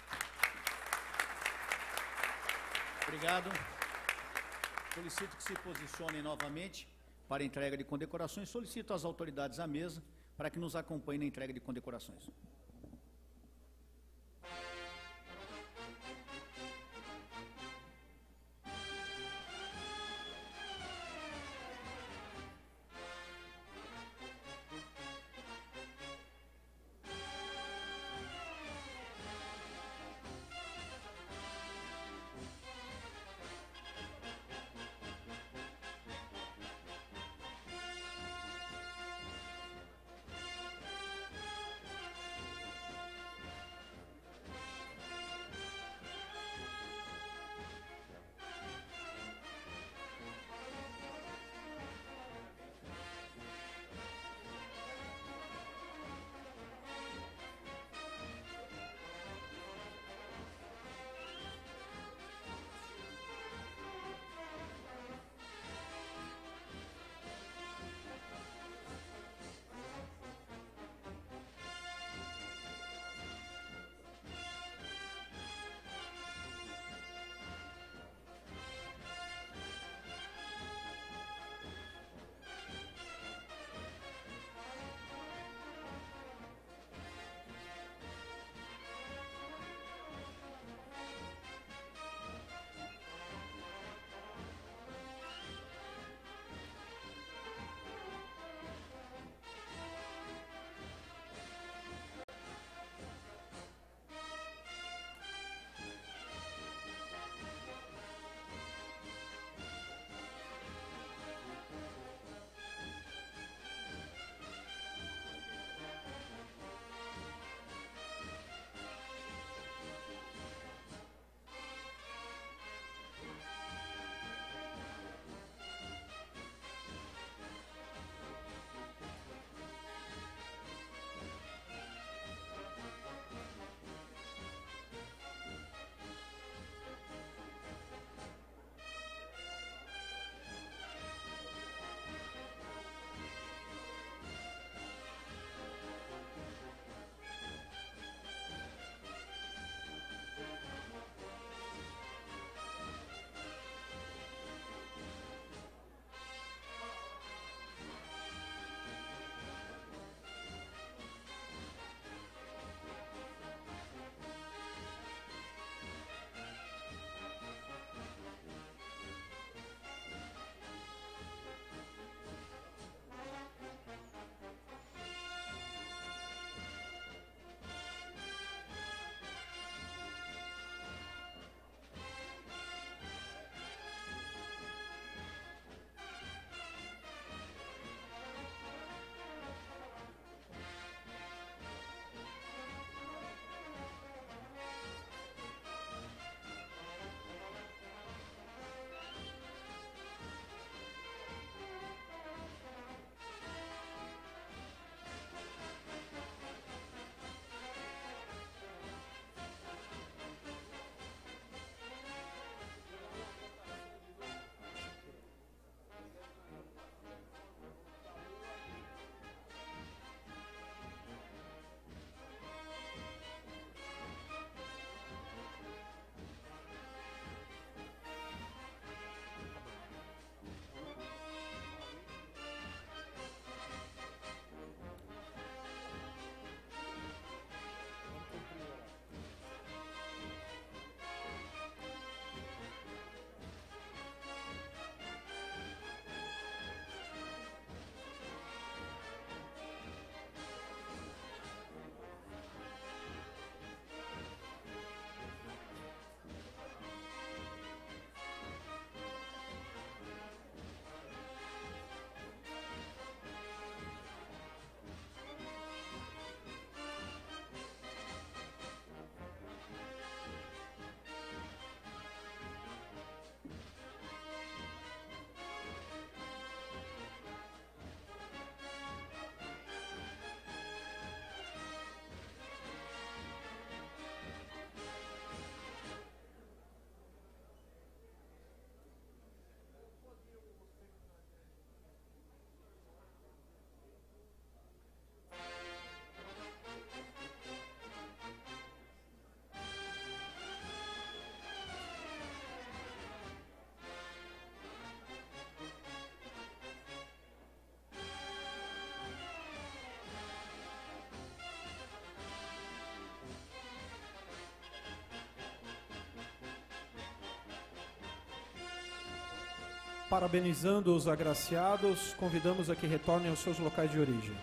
S3: Obrigado. Solicito que se posicionem novamente para a entrega de condecorações. Solicito às autoridades à mesa para que nos acompanhem na entrega de condecorações.
S1: Parabenizando os agraciados, convidamos a que retornem aos seus locais de origem.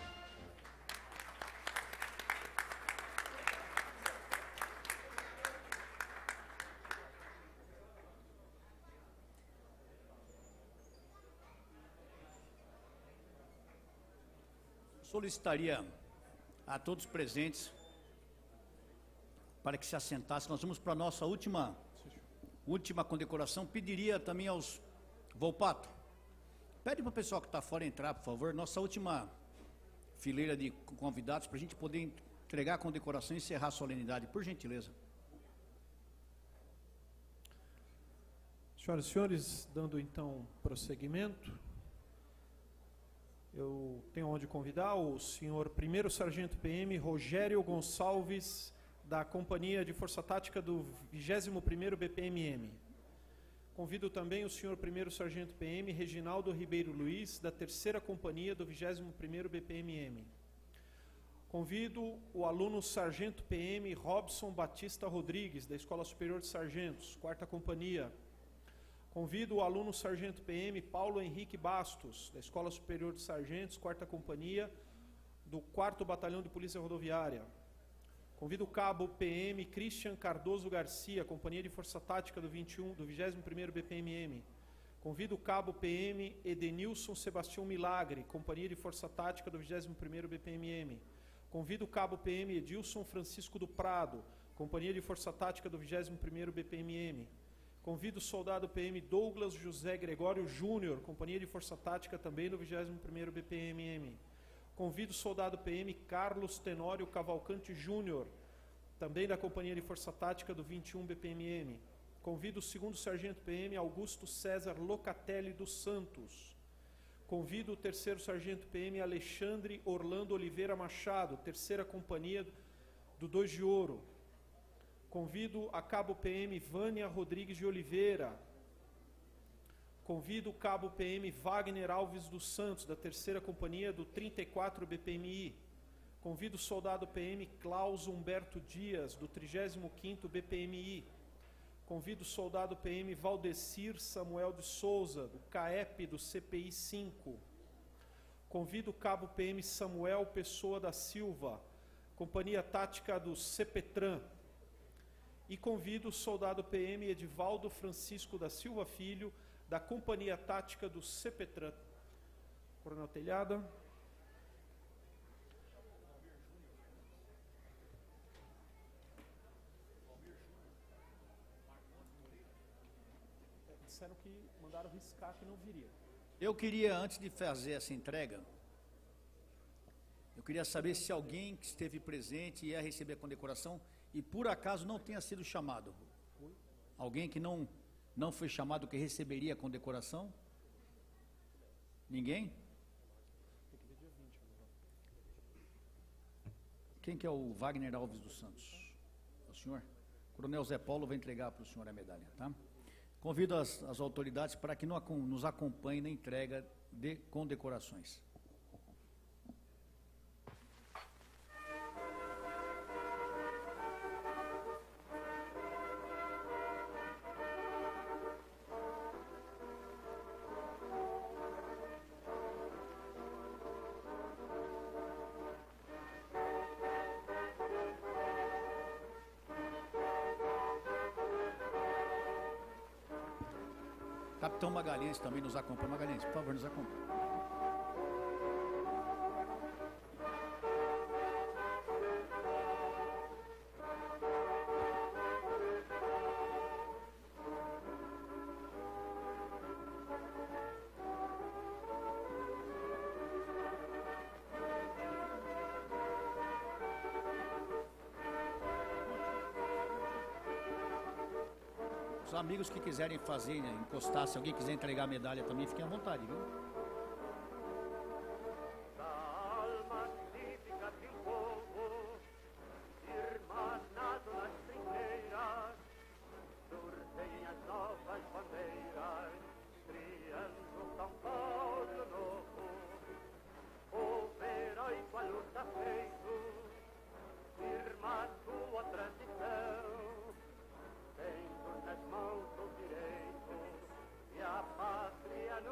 S3: Solicitaria a todos presentes para que se assentassem. Nós vamos para a nossa última, última condecoração. Pediria também aos... Volpato, pede para o pessoal que está fora entrar, por favor. Nossa última fileira de convidados, para a gente poder entregar a condecoração e encerrar a solenidade, por gentileza.
S1: Senhoras e senhores, dando então prosseguimento, eu tenho onde convidar o senhor primeiro sargento P M Rogério Gonçalves, da Companhia de Força Tática do vigésimo primeiro B P M M. Convido também o senhor primeiro sargento P M Reginaldo Ribeiro Luiz, da terceira Companhia do vigésimo primeiro B P M M. Convido o aluno sargento P M Robson Batista Rodrigues, da Escola Superior de Sargentos, quarta Companhia. Convido o aluno sargento P M Paulo Henrique Bastos, da Escola Superior de Sargentos, quarta Companhia, do quarto Batalhão de Polícia Rodoviária. Convido o cabo P M Christian Cardoso Garcia, Companhia de Força Tática do, vinte e um, do vigésimo primeiro B P M M. Convido o cabo P M Edenilson Sebastião Milagre, Companhia de Força Tática do vigésimo primeiro B P M M. Convido o cabo P M Edilson Francisco do Prado, Companhia de Força Tática do vigésimo primeiro B P M M. Convido o soldado P M Douglas José Gregório Júnior, Companhia de Força Tática também do vigésimo primeiro B P M M. Convido o soldado P M Carlos Tenório Cavalcante Júnior, também da Companhia de Força Tática do vinte e um B P M M. Convido o segundo sargento P M Augusto César Locatelli dos Santos. Convido o terceiro sargento P M Alexandre Orlando Oliveira Machado, terceira Companhia do dois de Ouro. Convido a cabo P M Vânia Rodrigues de Oliveira. Convido o cabo P M Wagner Alves dos Santos, da terceira Companhia do trinta e quatro B P M I. Convido o soldado P M Klaus Humberto Dias, do trigésimo quinto B P M I. Convido o soldado P M Valdecir Samuel de Souza, do CAEP do C P I cinco. Convido o cabo P M Samuel Pessoa da Silva, Companhia Tática do CEPETRAN. E convido o soldado P M Edivaldo Francisco da Silva Filho, da Companhia Tática do CEPETRAN. Coronel Telhada. Disseram que mandaram riscar que não viria.
S3: Eu queria, antes de fazer essa entrega, eu queria saber se alguém que esteve presente ia receber a condecoração e por acaso não tenha sido chamado. Alguém que não... não foi chamado que receberia a condecoração? Ninguém? Quem que é o Wagner Alves dos Santos? É o senhor? O Coronel Zé Paulo vai entregar para o senhor a medalha, tá? Convido as, as autoridades para que nos acompanhem na entrega de condecorações. Capitão Magalhães também nos acompanha. Magalhães, por favor, nos acompanhe. Os amigos que quiserem fazer, né, encostar, se alguém quiser entregar a medalha também, fiquem à vontade, viu?
S12: Nas mãos do direito e a pátria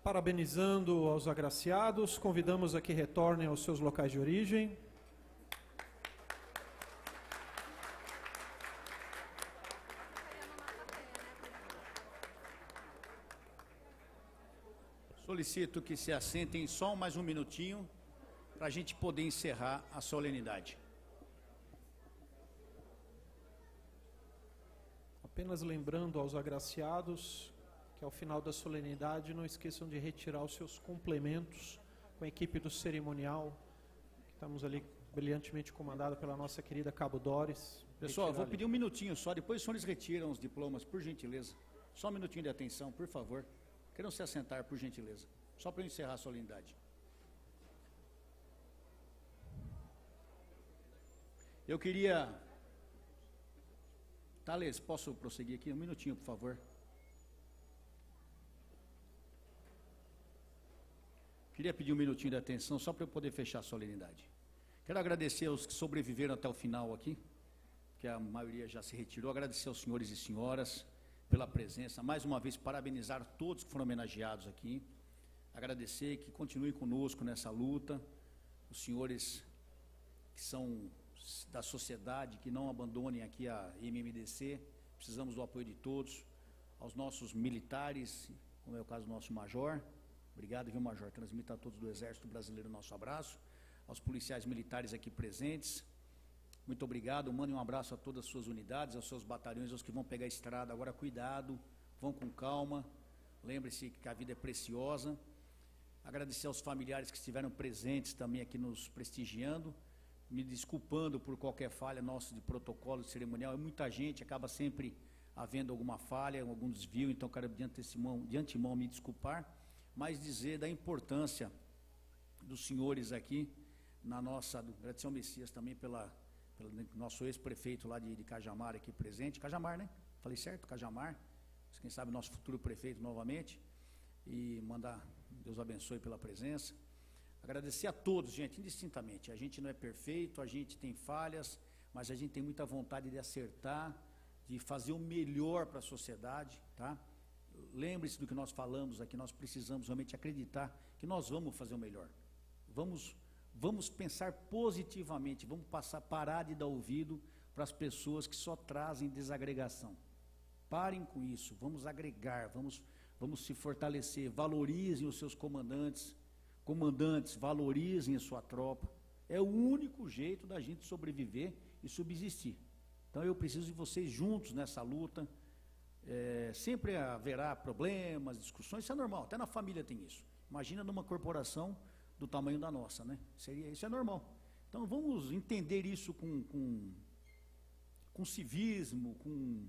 S1: Parabenizando aos agraciados, convidamos a que retornem aos seus locais de origem.
S3: Solicito que se assentem só mais um minutinho para a gente poder encerrar a solenidade.
S1: Apenas lembrando aos agraciados que ao final da solenidade não esqueçam de retirar os seus complementos com a equipe do cerimonial, que estamos ali brilhantemente comandada pela nossa querida Cabo Doris.
S3: Pessoal, eu vou pedir um minutinho só, depois os senhores retiram os diplomas, por gentileza. Só um minutinho de atenção, por favor. Queiram se assentar, por gentileza. Só para eu encerrar a solenidade. Eu queria... Thales, posso prosseguir aqui? Um minutinho, por favor. Queria pedir um minutinho de atenção, só para eu poder fechar a solenidade. Quero agradecer aos que sobreviveram até o final aqui, que a maioria já se retirou. Agradecer aos senhores e senhoras pela presença. Mais uma vez, parabenizar todos que foram homenageados aqui. Agradecer que continuem conosco nessa luta. Os senhores que são da sociedade, que não abandonem aqui a M M D C. Precisamos do apoio de todos. Aos nossos militares, como é o caso do nosso major. Obrigado, viu, major? Transmita a todos do Exército Brasileiro nosso abraço. Aos policiais militares aqui presentes. Muito obrigado. Mandem um abraço a todas as suas unidades, aos seus batalhões, aos que vão pegar a estrada. Agora, cuidado, vão com calma. Lembre-se que a vida é preciosa. Agradecer aos familiares que estiveram presentes também aqui nos prestigiando. Me desculpando por qualquer falha nossa de protocolo de cerimonial. É muita gente, acaba sempre havendo alguma falha, algum desvio. Então, quero de antemão, de antemão me desculpar. Mas dizer da importância dos senhores aqui, na nossa, agradecer ao Messias também pela, pelo nosso ex-prefeito lá de, de Cajamar aqui presente, Cajamar, né? Falei certo? Cajamar, quem sabe nosso futuro prefeito novamente, e mandar, Deus abençoe pela presença. Agradecer a todos, gente, indistintamente, a gente não é perfeito, a gente tem falhas, mas a gente tem muita vontade de acertar, de fazer o melhor para a sociedade, tá? Lembre-se do que nós falamos aqui, nós precisamos realmente acreditar que nós vamos fazer o melhor. Vamos, vamos pensar positivamente, vamos passar, parar de dar ouvido para as pessoas que só trazem desagregação. Parem com isso, vamos agregar, vamos, vamos se fortalecer, valorizem os seus comandantes, comandantes, valorizem a sua tropa. É o único jeito da gente sobreviver e subsistir. Então eu preciso de vocês juntos nessa luta. É, sempre haverá problemas, discussões, isso é normal, até na família tem isso. Imagina numa corporação do tamanho da nossa, né? Seria, isso é normal. Então vamos entender isso com, com, com civismo, com,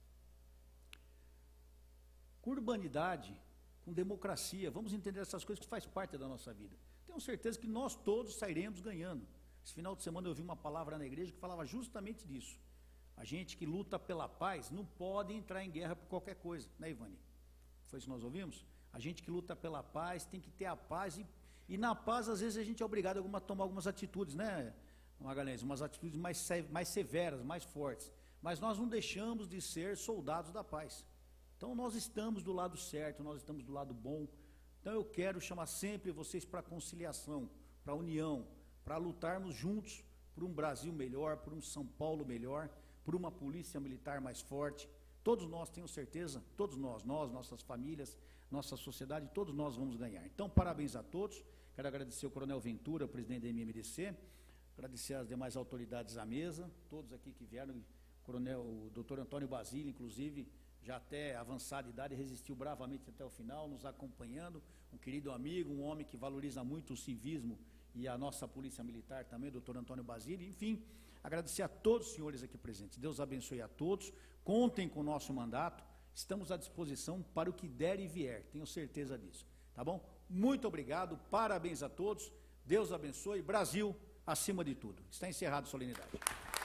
S3: com urbanidade, com democracia. Vamos entender essas coisas que faz parte da nossa vida. Tenho certeza que nós todos sairemos ganhando. Esse final de semana eu vi uma palavra na igreja que falava justamente disso. A gente que luta pela paz não pode entrar em guerra por qualquer coisa, né, Ivani? Foi isso que nós ouvimos? A gente que luta pela paz tem que ter a paz e, e na paz, às vezes, a gente é obrigado a alguma, tomar algumas atitudes, né, Magalhães? Umas atitudes mais, mais severas, mais fortes. Mas nós não deixamos de ser soldados da paz. Então, nós estamos do lado certo, nós estamos do lado bom. Então, eu quero chamar sempre vocês para a conciliação, para a união, para lutarmos juntos por um Brasil melhor, por um São Paulo melhor, por uma polícia militar mais forte. Todos nós, tenho certeza, todos nós, nós, nossas famílias, nossa sociedade, todos nós vamos ganhar. Então, parabéns a todos. Quero agradecer ao Coronel Ventura, o presidente da M M D C, agradecer às demais autoridades à mesa, todos aqui que vieram, o Coronel, o doutor Antônio Basílio, inclusive, já até avançada idade, resistiu bravamente até o final, nos acompanhando, um querido amigo, um homem que valoriza muito o civismo e a nossa polícia militar também, doutor Antônio Basílio, enfim, agradecer a todos os senhores aqui presentes. Deus abençoe a todos. Contem com o nosso mandato. Estamos à disposição para o que der e vier. Tenho certeza disso. Tá bom? Muito obrigado. Parabéns a todos. Deus abençoe. Brasil, acima de tudo. Está encerrada a solenidade.